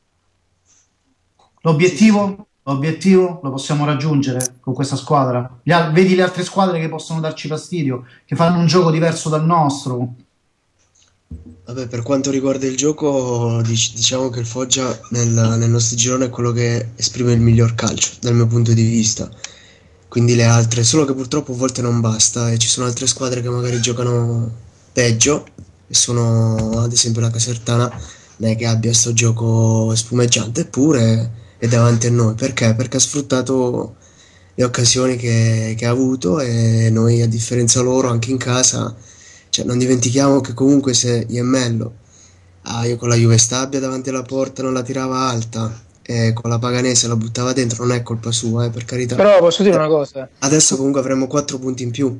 l'obiettivo? L'obiettivo lo possiamo raggiungere con questa squadra? Gli al- vedi le altre squadre che possono darci fastidio, che fanno un gioco diverso dal nostro? Vabbè, per quanto riguarda il gioco, dic- diciamo che il Foggia nel, nel nostro girone è quello che esprime il miglior calcio, dal mio punto di vista. quindi le altre, solo che purtroppo a volte non basta e ci sono altre squadre che magari giocano peggio e sono ad esempio la Casertana, non è che abbia sto gioco spumeggiante, eppure è davanti a noi. Perché? Perché ha sfruttato le occasioni che, che ha avuto, e noi, a differenza loro, anche in casa, cioè, non dimentichiamo che comunque se Iemmello, ah, io con la Juve Stabia davanti alla porta non la tirava alta e con la Paganese la buttava dentro, non è colpa sua, eh, per carità. Però posso dire una cosa, Adesso comunque avremo quattro punti in più.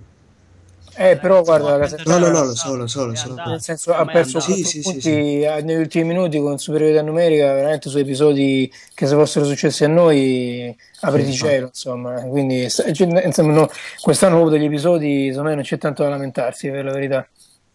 eh, però guarda, la No, Casertana, no, no, lo so, lo so, lo so. nel senso, ha perso Sì, quattro sì, sì, punti sì. eh, negli ultimi minuti con superiorità numerica, veramente su episodi che se fossero successi a noi apriti Sì, cielo, insomma. Quindi sta- cioè, insomma, no, quest'anno proprio degli episodi, secondo me non c'è tanto da lamentarsi, per la verità.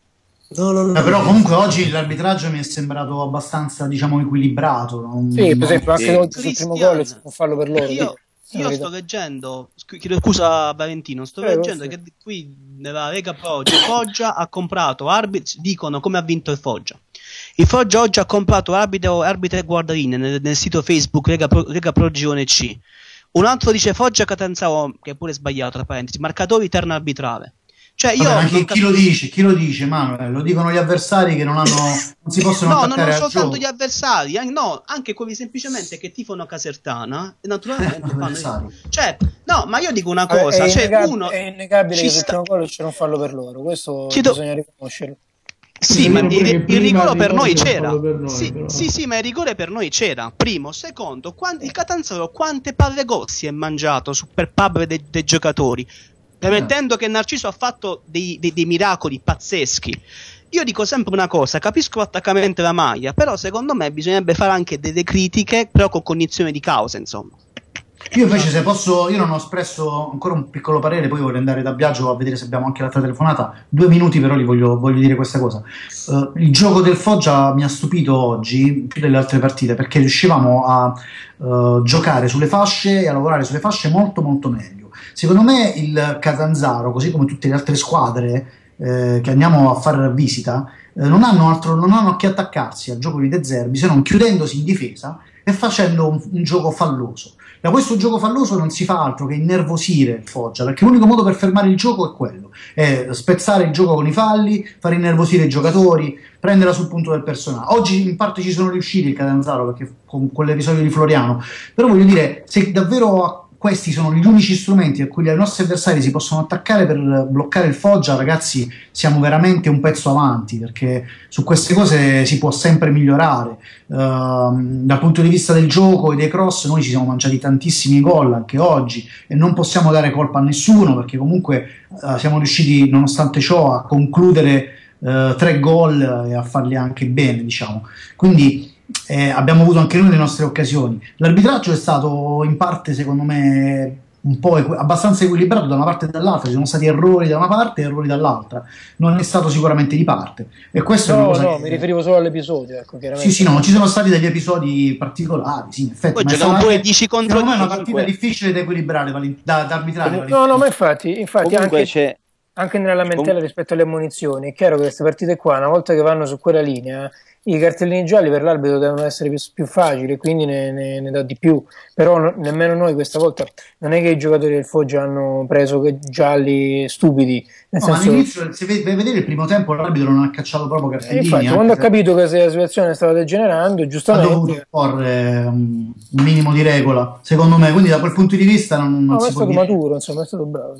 No, no, no. Eh, però comunque oggi l'arbitraggio mi è sembrato abbastanza, diciamo, equilibrato. non- Sì, per non- esempio anche Sì. oggi sul primo gol si può farlo per loro. Io, dico, la io verità. sto leggendo, scu- chiedo scusa Valentino, sto Eh, leggendo sì. che di- qui nella Lega Pro oggi Foggia ha comprato arbitri, dicono come ha vinto il Foggia. Il Foggia oggi ha comprato arbitro, arbitri e guardaline nel, nel sito Facebook Lega Pro, Lega Pro Girone C. Un altro dice Foggia Catanzaro, che è pure sbagliato, tra parentesi, marcatori terno arbitrale. Cioè io Vabbè, ma non chi, chi lo capisco- dice? Chi lo dice, Manuel? Lo dicono gli avversari che non hanno, non si possono No, no, attaccare non al soltanto gioco. gli avversari, an- no, anche quelli semplicemente che tifano Casertana e naturalmente fanno. Avversari. Cioè, no, ma io dico una Vabbè, cosa, è, cioè innegab- uno è innegabile ci che sul sta- primo gol c'era un fallo per loro, questo Chiedo- bisogna riconoscerlo. Sì, Io ma dico il, pure che il prima rigore il per rigore noi c'era un c'era. fallo per noi, Sì, però. sì, sì, ma il rigore per noi c'era. Primo, secondo, quan- il Catanzaro quante palle gol si è mangiato su- per palle dei, dei giocatori, permettendo che Narciso ha fatto dei, dei- dei miracoli pazzeschi. Io dico sempre una cosa, capisco l'attaccamento della maglia, però secondo me bisognerebbe fare anche delle critiche, però con cognizione di causa, insomma. Io invece, se posso, io non ho espresso ancora un piccolo parere, poi vorrei andare da Biagio a vedere se abbiamo anche l'altra telefonata. Due minuti però li voglio, voglio dire questa cosa. Eh, il gioco del Foggia mi ha stupito oggi più delle altre partite, perché riuscivamo a eh, giocare sulle fasce e a lavorare sulle fasce molto molto meglio. Secondo me il Catanzaro, così come tutte le altre squadre eh, che andiamo a far visita, eh, non hanno altro, non hanno a che attaccarsi al gioco di De Zerbi se non chiudendosi in difesa e facendo un, un gioco falloso. Da questo gioco falloso non si fa altro che innervosire il Foggia, perché l'unico modo per fermare il gioco è quello, è spezzare il gioco con i falli, far innervosire i giocatori, prenderla sul punto del personale. Oggi in parte ci sono riusciti il Catanzaro, perché con quell'episodio di Floriano, però voglio dire, se davvero questi sono gli unici strumenti a cui i nostri avversari si possono attaccare per bloccare il Foggia, ragazzi, siamo veramente un pezzo avanti, perché su queste cose si può sempre migliorare. Uh, dal punto di vista del gioco e dei cross noi ci siamo mangiati tantissimi gol anche oggi e non possiamo dare colpa a nessuno, perché comunque uh, siamo riusciti nonostante ciò a concludere uh, tre gol e a farli anche bene, diciamo. Quindi Eh, abbiamo avuto anche noi le nostre occasioni. L'arbitraggio è stato in parte, secondo me, un po' equ- abbastanza equilibrato da una parte e dall'altra. Ci sono stati errori da una parte e errori dall'altra. Non è stato sicuramente di parte. E questo è una No, cosa no, che- mi riferivo solo all'episodio, ecco, chiaramente. Sì, sì, no, ci sono stati degli episodi particolari, sì, in effetti. Poi ma è giochiamo stata pure anche- dieci contro secondo me è una dieci, partita comunque. difficile da equilibrare, Valen- da, da arbitrare. No, no, ma infatti, infatti Comunque anche, c'è... anche nella lamentela rispetto alle ammonizioni, è chiaro che queste partite qua, una volta che vanno su quella linea, i cartellini gialli per l'arbitro devono essere più, più facili, quindi ne, ne, ne dà di più. Però no- nemmeno noi questa volta, non è che i giocatori del Foggia hanno preso che gialli stupidi, nel No, ma senso... all'inizio, se ve- vedete il primo tempo, l'arbitro non ha cacciato proprio E cartellini. infatti, anche quando ha se- capito che la situazione stava degenerando, ha dovuto giustamente... porre un un minimo di regola, secondo me, quindi da quel punto di vista non, non No, ma si è può stato dire. maturo, insomma, è stato bravo.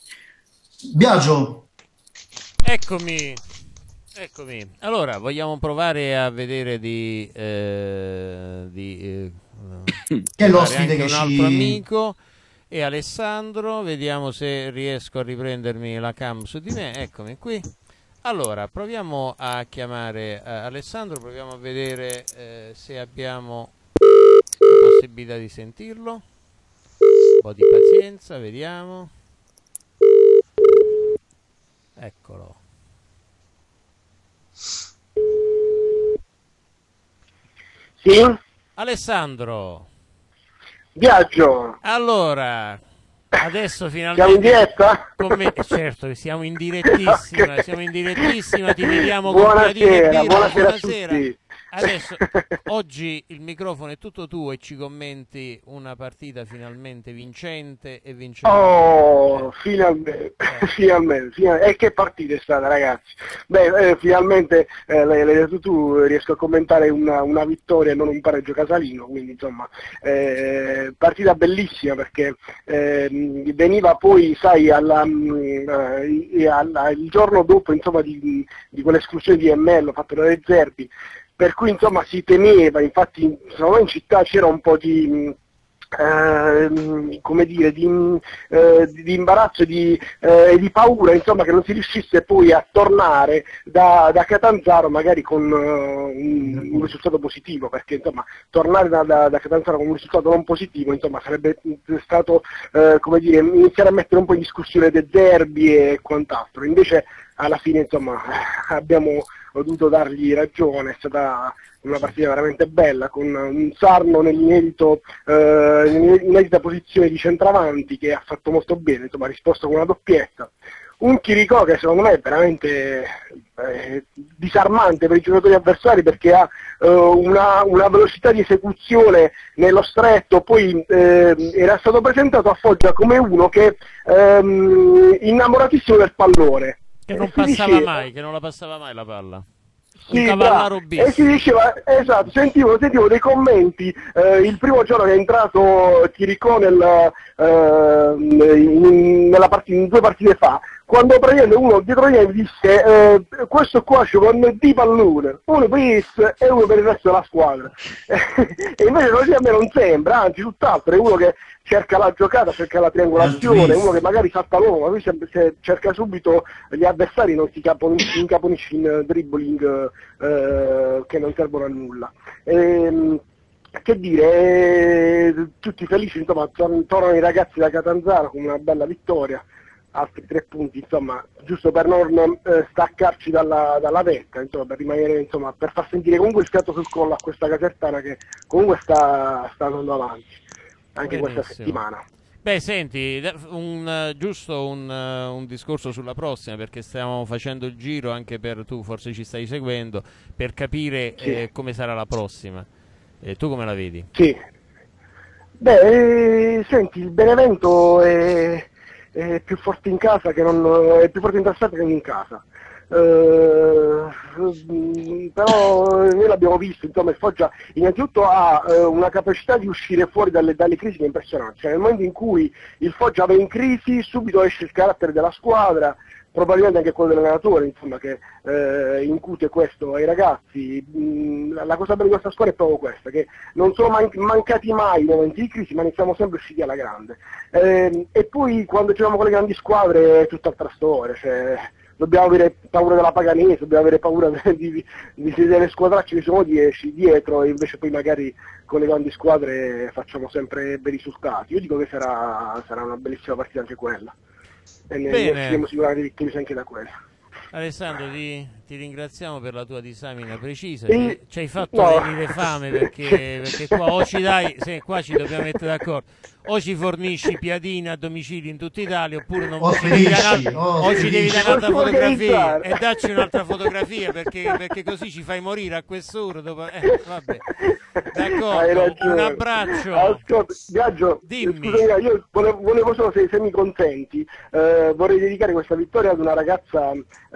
Biagio, Eccomi, eccomi. Allora, vogliamo provare a vedere di, eh, di eh, Che è chiamare l'ospite anche che un ci- altro amico e Alessandro, vediamo se riesco a riprendermi la cam su di me. Eccomi qui. Allora, proviamo a chiamare eh, Alessandro, proviamo a vedere eh, se abbiamo la possibilità di sentirlo. Un po' di pazienza, vediamo. Eccolo. Sì? Alessandro, Viaggio, allora, adesso finalmente... siamo in diretta? con me- certo, siamo in direttissima, siamo in direttissima, ti vediamo con piadine e Buonasera, birra, buonasera a buonasera. tutti. Adesso, oggi il microfono è tutto tuo e ci commenti una partita finalmente vincente e vincente. Oh, finalmente, eh. finalmente, finalmente. E che partita è stata, ragazzi? Beh, eh, finalmente, eh, l'hai detto tu, riesco a commentare una, una vittoria e non un pareggio casalino, quindi insomma, eh, partita bellissima perché eh, veniva poi, sai, alla, eh, alla, il giorno dopo, insomma, di, di quell'esclusione di M L fatta da De Zerbi, per cui insomma si temeva, infatti in città c'era un po' di, eh, come dire, di, eh, di imbarazzo e di, eh, di paura, insomma, che non si riuscisse poi a tornare da, da Catanzaro magari con uh, un, un risultato positivo, perché insomma tornare da, da, da Catanzaro con un risultato non positivo, insomma, sarebbe stato, eh, come dire, iniziare a mettere un po' in discussione De Zerbi e quant'altro. Invece alla fine insomma abbiamo ho dovuto dargli ragione, è stata una partita veramente bella, con un Sarno nell'inedito, eh, nell'inedita posizione di centravanti che ha fatto molto bene, insomma ha risposto con una doppietta. Un Chiricò che secondo me è veramente eh, disarmante per i giocatori avversari, perché ha eh, una, una velocità di esecuzione nello stretto, poi eh, era stato presentato a Foggia come uno che ehm, innamoratissimo del pallone. Che non si passava diceva, mai, che non la passava mai la palla. sì, Un cavallaro bis. e si diceva, esatto, sentivo, sentivo dei commenti, eh, il primo giorno che è entrato Chiricò nel, eh, in, nella partita, in due partite fa, quando praticamente uno dietro di me disse eh, questo qua ci vuole di pallone, uno bis e uno per il resto della squadra. E invece così a me non sembra, anzi tutt'altro, è uno che cerca la giocata, cerca la triangolazione, uno che magari salta l'uomo, ma lui se cerca subito gli avversari, non si incaponisce in dribbling eh, che non servono a nulla. E, che dire, eh, tutti felici, insomma, tor- tornano i ragazzi da Catanzaro con una bella vittoria, altri tre punti, insomma, giusto per non eh, staccarci dalla, dalla vetta, insomma, per rimanere, insomma, per far sentire comunque il fiato sul collo a questa Casertana che comunque sta, sta andando avanti anche Benissimo. questa settimana. Beh, senti, un, giusto un, un discorso sulla prossima, perché stiamo facendo il giro, anche per tu forse ci stai seguendo, per capire Sì. eh, come sarà la prossima. Eh, tu come la vedi? Sì. Beh, eh, senti, il Benevento è, è più forte in casa che non è più forte in trasferta che non in casa. Uh, però noi l'abbiamo visto, insomma, il Foggia innanzitutto ha uh, una capacità di uscire fuori dalle, dalle crisi che è impressionante, cioè nel momento in cui il Foggia va in crisi subito esce il carattere della squadra, probabilmente anche quello dell'allenatore, insomma, che eh, incute questo ai ragazzi. Mm, la cosa bella di questa squadra è proprio questa, che non sono man- mancati mai i momenti di crisi, ma ne siamo sempre usciti alla grande. Eh, e poi quando giochiamo con le grandi squadre è tutt'altra storia, cioè dobbiamo avere paura della Paganese, dobbiamo avere paura di, di, di delle squadracce che sono dieci dietro, e invece poi magari con le grandi squadre facciamo sempre bei risultati. Io dico che sarà, sarà una bellissima partita anche quella, e ne, ne usciremo sicuramente vittoriosi anche da quella. Alessandro, ti, ti ringraziamo per la tua disamina precisa, E- ci, ci hai fatto no. venire fame, perché, perché qua o ci dai, se, qua ci dobbiamo mettere d'accordo, o ci fornisci piadine a domicilio in tutta Italia, oppure non O ci devi dare finisci, un'altra- o o ci devi finisci. dare un'altra Non si può fotografia organizzare. e dacci un'altra fotografia, perché, perché così ci fai morire a quest'ora dopo... eh, vabbè. Hai D'accordo, ragione. un abbraccio. Ascolta, Gaggio, Dimmi. scusami, io volevo, volevo solo, se, se mi consenti, eh, vorrei dedicare questa vittoria ad una ragazza,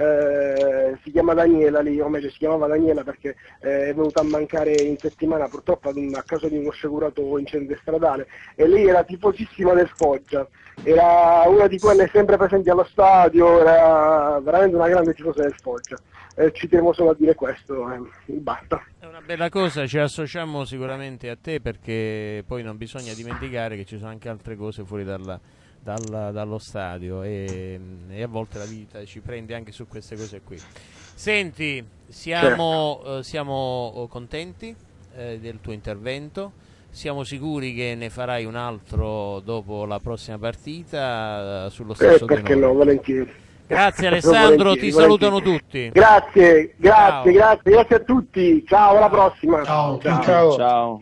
eh, si chiama Daniela, lì, o meglio si chiamava Daniela perché eh, è venuta a mancare in settimana purtroppo ad un, a causa di uno sciagurato incidente stradale, e lei era tifosissima del Foggia, era una di quelle sempre presenti allo stadio, era veramente una grande tifosa del Foggia. Eh, ci tenevo solo a dire questo, eh, basta. È una bella cosa, ci associamo sicuramente a te, perché poi non bisogna dimenticare che ci sono anche altre cose fuori dalla, dalla- dallo stadio, e, e a volte la vita ci prende anche su queste cose qui. Senti, siamo, eh, siamo contenti eh, del tuo intervento, siamo sicuri che ne farai un altro dopo la prossima partita eh, sullo Eh, stesso perché tenore. no, volentieri. Grazie Alessandro, Volentieri, ti salutano volentieri. tutti. Grazie, grazie, Ciao. grazie, grazie a tutti. Ciao, alla prossima. Ciao. Ciao. Ciao.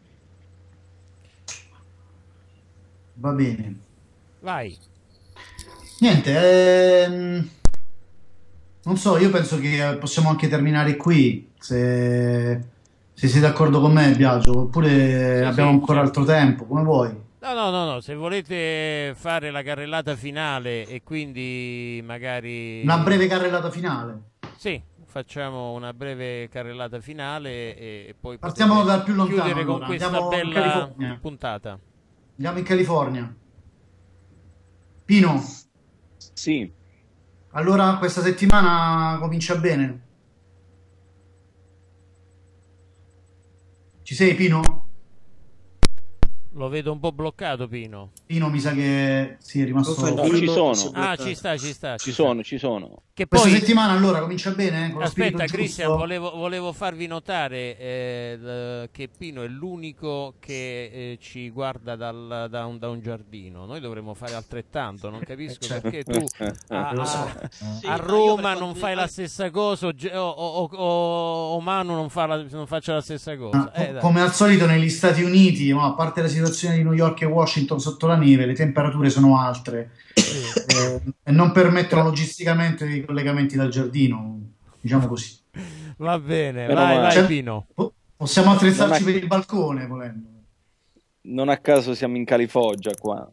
Va bene. Vai. Niente, ehm, non so, io penso che possiamo anche terminare qui. Se Se sei d'accordo con me, Biagio, oppure Sì, abbiamo sì, ancora certo. altro tempo, come vuoi. No, no, no, no, se volete fare la carrellata finale e quindi magari... Una breve carrellata finale. Sì, facciamo una breve carrellata finale e, e poi Partiamo potete dal più lontano, chiudere con allora. questa Andiamo in bella California. puntata. Andiamo in California. Pino, Sì, allora questa settimana comincia bene. Ci sei, Pino? Lo vedo un po' bloccato, Pino. Pino mi sa che sì, è rimasto... Non fa il no, ci bimbo, si sono, è Ah, bloccato. ci sta, ci sta. ci ci sta. sono, ci sono. Che Questa poi... settimana allora comincia bene? Con lo Aspetta, spirito Cristian, giusto? volevo, volevo farvi notare eh, l- che Pino è l'unico che eh, ci guarda dal- da, un, da un giardino. Noi dovremmo fare altrettanto. Non capisco Eh, certo. perché tu a, Lo so. a- Sì, a no, io per Roma quanto non mi fai la riguarda- stessa cosa o, Ge- o, o, o- o Manu non, fa la- non faccia la stessa cosa. Ah, Eh, co- dai. come al solito negli Stati Uniti, no, a parte la situazione di New York e Washington sotto la neve, le temperature sono altre eh, e non permettono logisticamente i collegamenti dal giardino, diciamo così. Va bene, Meno vai, male. vai Cioè, Pino. po- possiamo attrezzarci Non è- per il balcone, volendo. Non a caso siamo in Califoggia qua.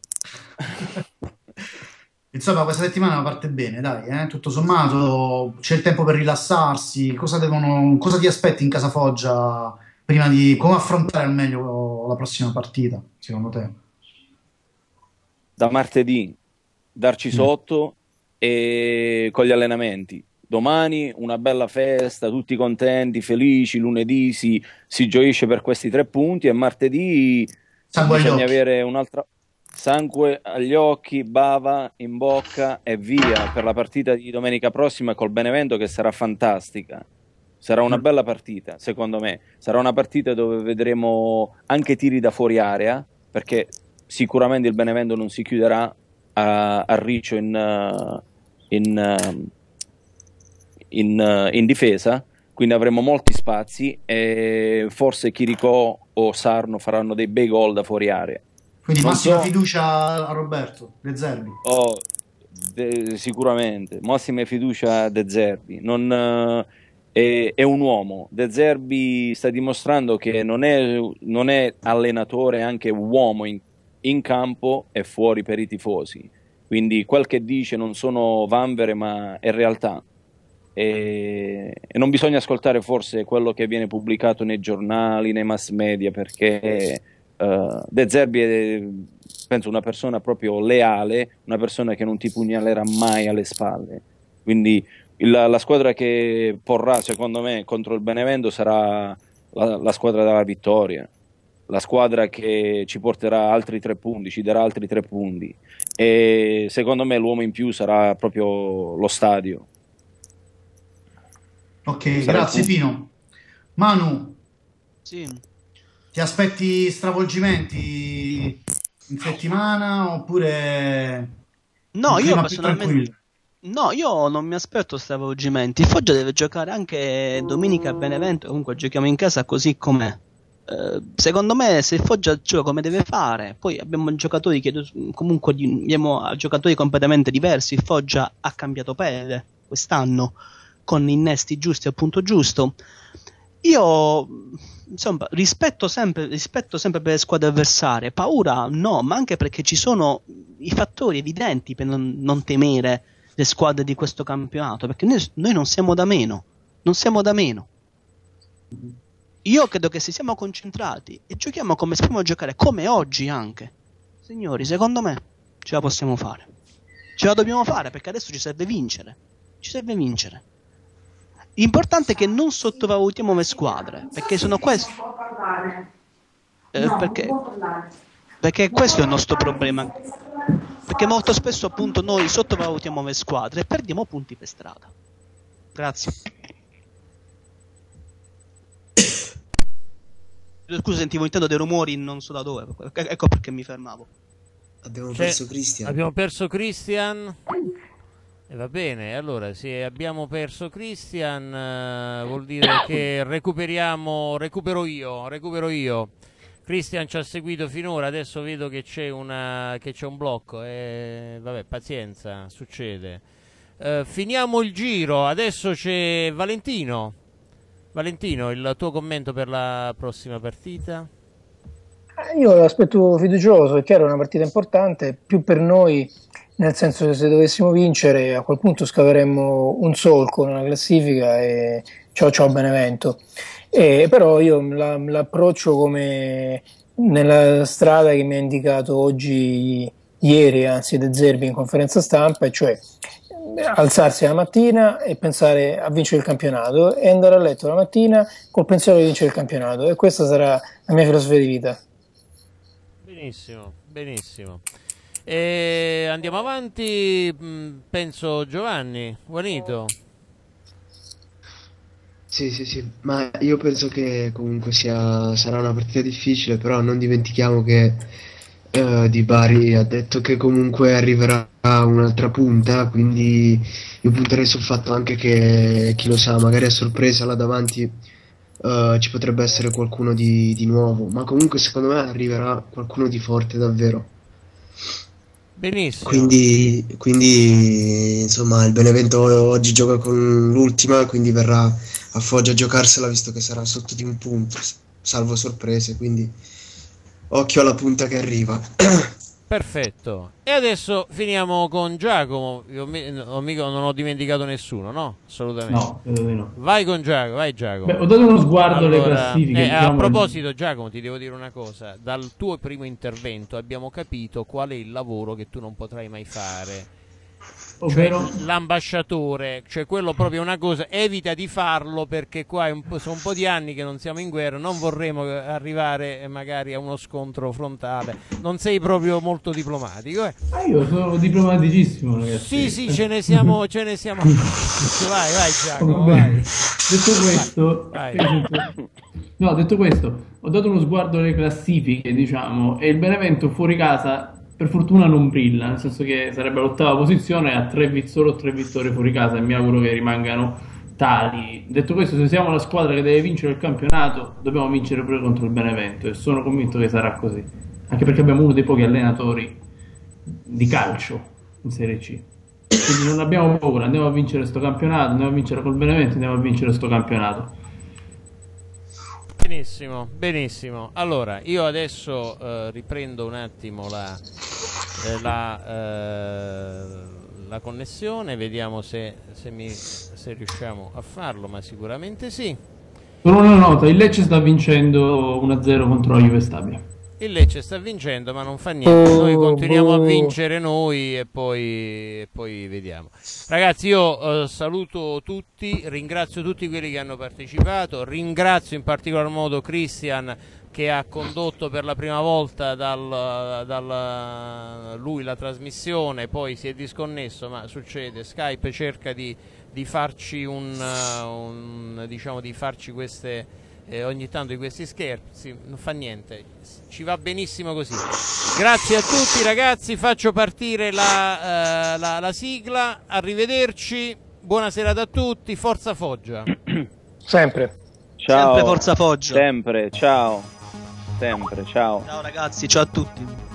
Insomma, questa settimana parte bene, dai, eh? Tutto sommato c'è il tempo per rilassarsi. Cosa devono, cosa ti aspetti in casa Foggia prima di come affrontare al meglio la prossima partita, secondo te? Da martedì darci Mm. sotto e con gli allenamenti. Domani una bella festa, tutti contenti, felici, lunedì si, si gioisce per questi tre punti e martedì Sangue agli bisogna occhi. avere un'altra sangue agli occhi, bava in bocca e via per la partita di domenica prossima col Benevento che sarà fantastica. Sarà una bella partita, secondo me. Sarà una partita dove vedremo anche tiri da fuori area, perché sicuramente il Benevento non si chiuderà a, a riccio in, uh, in, uh, in, uh, in difesa, quindi avremo molti spazi e forse Chirico o Sarno faranno dei bei gol da fuori area. Quindi Non massima so- fiducia a Roberto De Zerbi. Oh, de- sicuramente, massima fiducia a De Zerbi. Non, eh, è, è un uomo. De Zerbi sta dimostrando che non è, non è allenatore, è anche uomo in, in campo e fuori per i tifosi. Quindi quel che dice non sono vanvere, ma è realtà. E, e non bisogna ascoltare forse quello che viene pubblicato nei giornali, nei mass media, perché Uh, De Zerbi è, penso, una persona proprio leale, una persona che non ti pugnalerà mai alle spalle. Quindi il- la squadra che porrà, secondo me, contro il Benevento sarà la, la squadra della vittoria, la squadra che ci porterà altri tre punti, ci darà altri tre punti. E secondo me l'uomo in più sarà proprio lo stadio. Ok, Sarà grazie il punto. Pino. Manu, Sì. ti aspetti stravolgimenti in settimana oppure No, un io clima più personalmente... tranquillo? No, io non mi aspetto stravolgimenti. Il Foggia deve giocare anche domenica a Benevento. Comunque giochiamo in casa così com'è. Eh, secondo me, se il Foggia gioca come deve fare, poi abbiamo giocatori che comunque di- abbiamo giocatori completamente diversi. Il Foggia ha cambiato pelle quest'anno con innesti giusti al punto giusto. Io insomma rispetto sempre, rispetto sempre per le squadre avversarie. Paura no, ma anche perché ci sono i fattori evidenti per non, non temere le squadre di questo campionato, perché noi, noi non siamo da meno, non siamo da meno. Io credo che se siamo concentrati e giochiamo come sappiamo giocare, come oggi anche, signori, secondo me ce la possiamo fare. Ce la dobbiamo fare perché adesso ci serve vincere. Ci serve vincere. L'importante è che non sottovalutiamo le squadre, perché sono queste. Eh, perché, perché questo è il nostro problema. Perché molto spesso appunto noi sottovalutiamo le squadre e perdiamo punti per strada. Grazie. Scusa, sentivo intanto dei rumori non so da dove, ecco perché mi fermavo. Abbiamo C'è- perso Christian. Abbiamo perso Christian. E va bene, allora se abbiamo perso Christian eh, vuol dire che recuperiamo, recupero io, recupero io. Christian ci ha seguito finora, adesso vedo che c'è una che c'è un blocco e vabbè, pazienza, succede. Eh, finiamo il giro, adesso c'è Valentino. Valentino, il tuo commento per la prossima partita? Io l'aspetto fiducioso, è chiaro, è una partita importante, più per noi, nel senso che se dovessimo vincere a quel punto scaveremmo un solco nella classifica e ciao ciao Benevento. E, però io la, l'approccio come nella strada che mi ha indicato oggi, ieri, anzi De Zerbi in conferenza stampa, e cioè alzarsi la mattina e pensare a vincere il campionato e andare a letto la mattina col pensiero di vincere il campionato, e questa sarà la mia filosofia di vita. Benissimo, benissimo. E andiamo avanti, penso Giovanni, Juanito. Sì, sì, sì, ma io penso che comunque sia, sarà una partita difficile, però non dimentichiamo che eh, Di Bari ha detto che comunque arriverà un'altra punta, quindi io punterei sul fatto anche che, chi lo sa, magari a sorpresa là davanti eh, ci potrebbe essere qualcuno di, di nuovo, ma comunque secondo me arriverà qualcuno di forte davvero. Benissimo. Quindi, quindi insomma il Benevento oggi gioca con l'ultima, quindi verrà a Foggia a giocarsela, visto che sarà sotto di un punto, salvo sorprese, quindi occhio alla punta che arriva. Perfetto. E adesso finiamo con Giacomo. Io mi- non mica- non ho dimenticato nessuno, no? Assolutamente. No, credo di no. Vai con Giacomo, vai Giacomo. Beh, ho dato uno sguardo alle Allora, classifiche, eh, A diciamo- proposito, Giacomo, ti devo dire una cosa. Dal tuo primo intervento abbiamo capito qual è il lavoro che tu non potrai mai fare. Ovvero? Cioè, l'ambasciatore, cioè quello proprio una cosa, evita di farlo, perché qua è un po', sono un po' di anni che non siamo in guerra, non vorremmo arrivare eh, magari a uno scontro frontale. Non sei proprio molto diplomatico, eh? Ah, io sono diplomaticissimo, ragazzi. Sì, sì, ce ne siamo, ce ne siamo. Vai, vai Giacomo, Va bene. vai. Detto questo, Vai. no, detto questo, ho dato uno sguardo alle classifiche, diciamo, e il Benevento fuori casa per fortuna non brilla, nel senso che sarebbe all'ottava posizione, a tre vit- solo tre vittorie fuori casa, e mi auguro che rimangano tali. Detto questo, se siamo la squadra che deve vincere il campionato, dobbiamo vincere pure contro il Benevento, e sono convinto che sarà così, anche perché abbiamo uno dei pochi allenatori di calcio in Serie C. Quindi non abbiamo paura, andiamo a vincere sto campionato, andiamo a vincere col Benevento, andiamo a vincere sto campionato. Benissimo, benissimo. Allora, io adesso eh, riprendo un attimo la, eh, la, eh, la connessione, vediamo se, se, mi, se riusciamo a farlo, ma sicuramente sì. Solo una nota, il Lecce sta vincendo uno a zero contro la Juve Stabia. Il Lecce sta vincendo, ma non fa niente, noi continuiamo a vincere noi e poi, e poi vediamo. Ragazzi, io eh, saluto tutti, ringrazio tutti quelli che hanno partecipato, ringrazio in particolar modo Christian, che ha condotto per la prima volta dal, dal lui la trasmissione, poi si è disconnesso, ma succede, Skype cerca di, di farci un, un diciamo di farci queste Eh, ogni tanto di questi scherzi, non fa niente, ci va benissimo così. Grazie a tutti ragazzi, faccio partire la, eh, la, la sigla, arrivederci, buona serata a tutti, forza Foggia. Sempre. Ciao. Sempre forza Foggia. Sempre, ciao. Sempre, ciao. Ciao ragazzi, ciao a tutti.